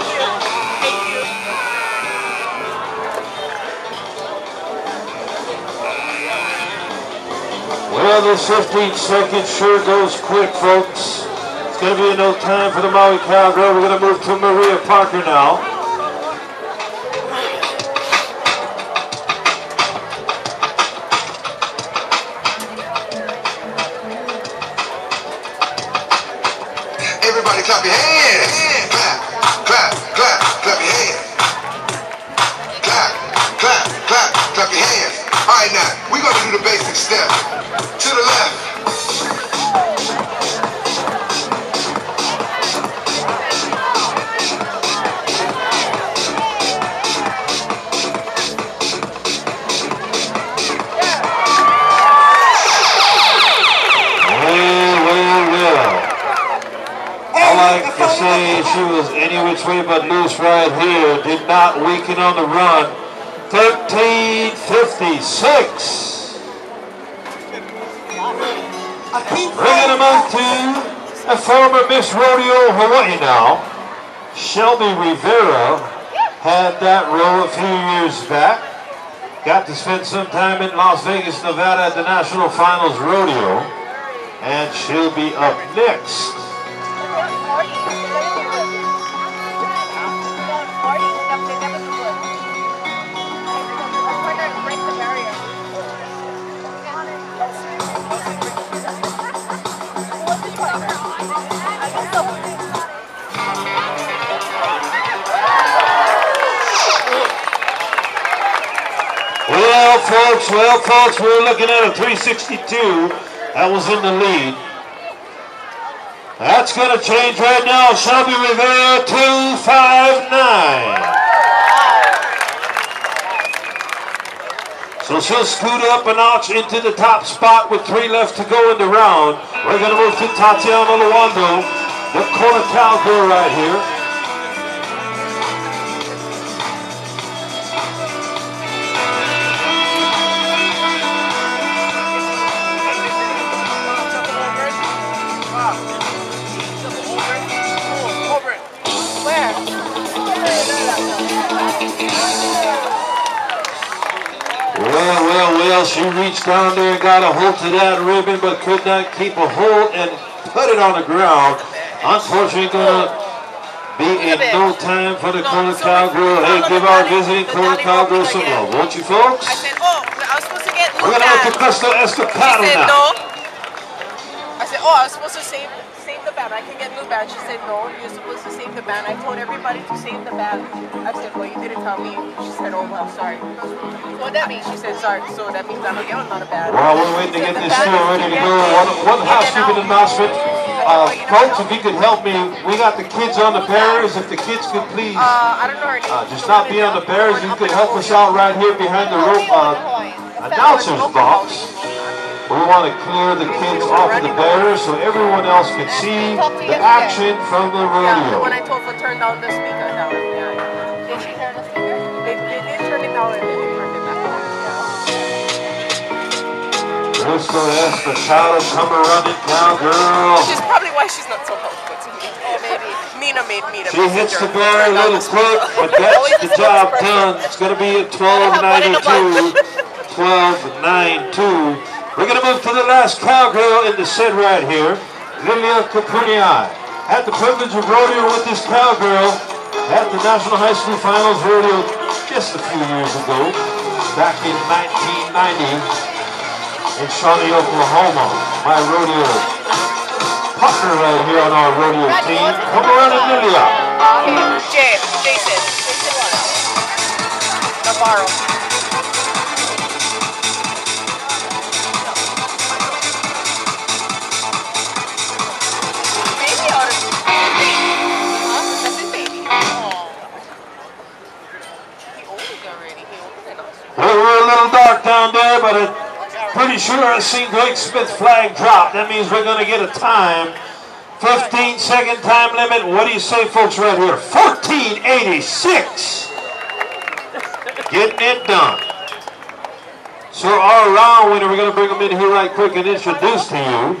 Speaker 1: Well, this 15 seconds sure goes quick, folks. It's going to be no time for the Maui Cowgirl. We're going to move to Maria Parker now.
Speaker 2: Everybody clap your hands. Clap, clap, clap, clap your hands. Clap, clap, clap, clap your hands. All right, now, we're going to do the basic step. To the left.
Speaker 1: She was any which way but loose right here. Did not weaken on the run. 13:56. Bringing them up to a former Miss Rodeo Hawaii now. Shelby Rivera had that role a few years back. Got to spend some time in Las Vegas, Nevada at the National Finals Rodeo. And she'll be up next. Well, folks, we're looking at a 362. That was in the lead. That's going to change right now. Shelby Rivera, 259. So she'll scoot up a notch into the top spot with 3 left to go in the round. We're going to move to Tatiana Luando, the corner cowgirl right here. Well, she reached down there and got a hold to that ribbon, but could not keep a hold and put it on the ground. Unfortunately, going to be in no time for the corner cowgirl. Hey, give our visiting corner cowgirl some love, won't you, folks?
Speaker 3: I said, oh, I was supposed to get new
Speaker 1: We're going to have to Crystal Estacado now.
Speaker 3: No. I said, oh, I was supposed to save the band. I can get new band. She said, no, you're supposed to save the band. I told everybody to save the band. I said, well, you didn't tell me. She said, oh, well, sorry. What that means? She said, sorry. So that means I'm again not a band.
Speaker 1: Well, we're waiting to get this show ready to go. One housekeeping announcement. Folks, if you could help me, we got the kids on the barriers. If the kids could please
Speaker 3: I don't know her name.
Speaker 1: just not be on the barriers, you could help us out right here behind the rope announcer's box. We want to clear the kids off of the barriers so everyone else can see the action from the
Speaker 3: Yeah,
Speaker 1: rodeo.
Speaker 3: when I told her to turn down the speaker down. Yeah.
Speaker 7: Did she turn the speaker?
Speaker 3: They did turn it down and then they turned it back on. Yeah.
Speaker 1: Crystal S, the child of come running cowgirl.
Speaker 3: Which is probably why she's not so helpful to me.
Speaker 7: Oh, maybe.
Speaker 3: Mina made me
Speaker 1: She hits the barrier a little quick, but that's the job done. It's going to be a 12-9-2. 12-9-2. We're going to move to the last cowgirl in the set right here, Lilia Capuniai. Had the privilege of rodeo with this cowgirl at the National High School Finals rodeo just a few years ago, back in 1990 in Shawnee, Oklahoma. My rodeo partner right here on our rodeo team. Come around and Lilia.
Speaker 3: Jason Navarro.
Speaker 1: We're a little dark down there, but I'm pretty sure I seen Greg Smith's flag drop. That means we're going to get a time. 15-second time limit. What do you say, folks, right here? 14:86. Getting it done. So our round winner, we're going to bring them in here right quick and introduce to you.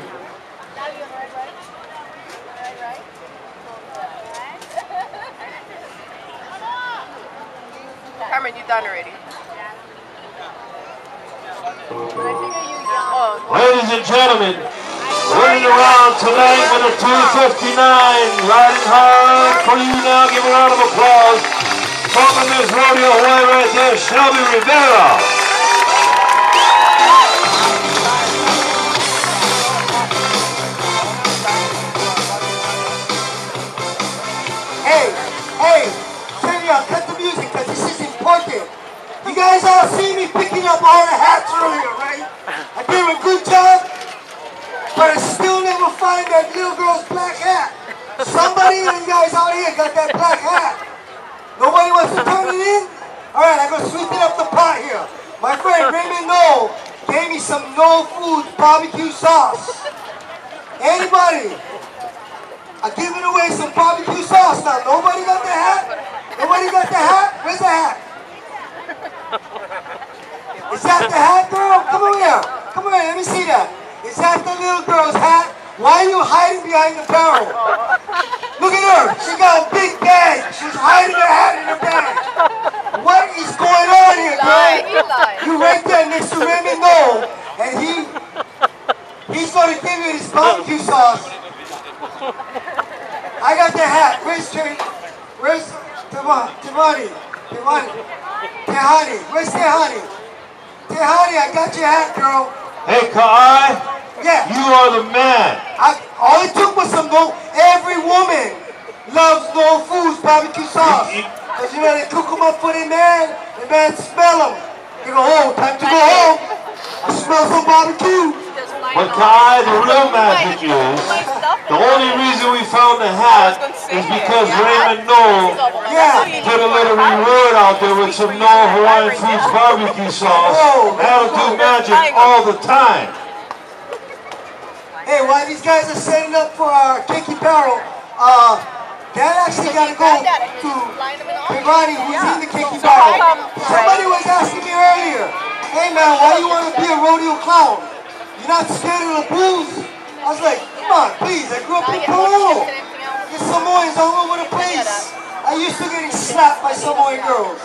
Speaker 3: Cameron, you done already?
Speaker 1: Ladies and gentlemen, winning the round tonight with a 2:59, riding hard for you now. Give a round of applause. From Miss Rodeo Hawaii right there, Shelby Rivera.
Speaker 4: Hey, Kenya, cut the music because this is important. You guys all see me picking up all the hats earlier, right? I did a good job, but I still never find that little girl's black hat. Somebody of you guys out here got that black hat. Nobody wants to turn it in? Alright, I'm going to sweeten up the pot here. My friend Raymond Noel gave me some No Foods barbecue sauce. Anybody? I'm giving away some barbecue sauce now. Nobody got the hat? Nobody got the hat? Where's the hat? Is that the hat, girl? Come over here. Come over here. Let me see that. Is that the little girl's hat? Why are you hiding behind the barrel? Look at her. She got a big bag. She's hiding her hat in her bag. What is going on here, girl? You right there next to Raymond Noel, and he's going to give you this barbecue sauce. I got the hat. Where's Tehani? Where's Tehani? Tehani, I got your hat, girl.
Speaker 1: Hey, Kai.
Speaker 4: Yeah.
Speaker 1: You are the man.
Speaker 4: All it took was some no. Every woman loves No Foods barbecue sauce. Because you know they cook them up for their man. The man smell them. They go home. Time to go home. I smell some barbecue.
Speaker 1: But Kai, the real magic is, the only reason we found the hat is because Raymond Noel put a little reward out there with some No Hawaiian Foods barbecue sauce. That'll do magic all the time.
Speaker 4: Hey, while these guys are setting up for our Kinky Barrel, that actually got to go to Ivani, who's in the Kinky Barrel. Somebody was asking me earlier, hey man, why you want to be a rodeo clown? You're not scared of the booze? I was like, come on, please, I grew up in Palermo. There's Samoans all over the place. I used to getting slapped by Samoan girls.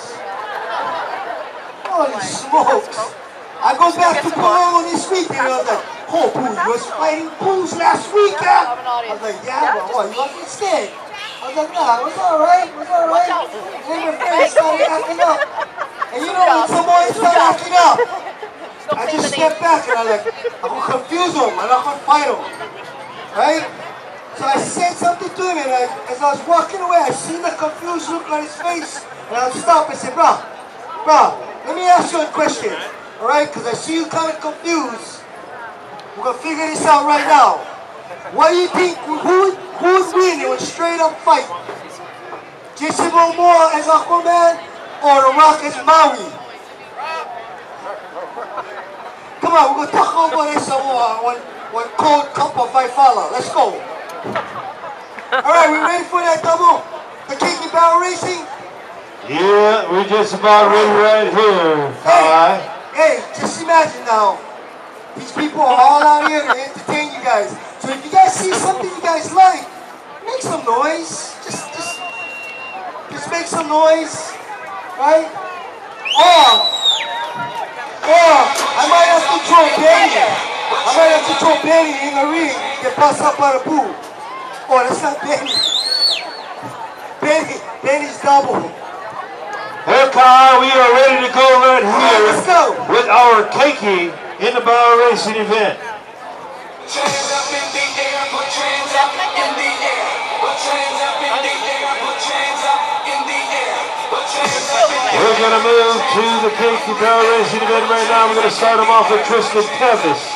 Speaker 4: Holy smokes. I go back to Palermo this weekend and I was like, oh, Boo, you was fighting Boos last weekend? I was like, yeah, but what, you wasn't scared? I was like, nah, it was alright, it was alright. And then my friends started acting up. And you know when Samoans start acting up, I just stepped back and I like, I'm going to confuse them, I'm not going to fight them. Right? So I said something to him and as I was walking away, I seen the confused look on his face. And I stopped and said, bro, let me ask you a question. Alright, because I see you kind of confused. We're going to figure this out right now. What do you think, who's winning in a straight up fight? Jason Momoa as Aquaman or The Rock as Maui? Come on, we're going to talk about this some one cold cup of Vaifala. Let's go. Alright, we ready for that double? The Kinky Barrel Racing?
Speaker 1: Yeah, we're just about ready right here.
Speaker 4: Hey, just imagine now. These people are all out here to entertain you guys. So if you guys see something you guys like, make some noise. Just make some noise. Right? Or I might have to throw Benny. I might have to throw Benny in the ring. Get passed up by the boo. Oh, that's not Benny. Benny's double.
Speaker 1: Hey, Kai, we are ready to go right here
Speaker 4: Let's go.
Speaker 1: with our Keiki in the barrel racing event.
Speaker 2: Hands up in the air, put your hands up in the air. Put your hands up in the air, put your hands up in the air. Put your hands up in the air.
Speaker 1: We're going to move to the Keiki barrel racing event right now. We're going to start them off with Tristan Tevis.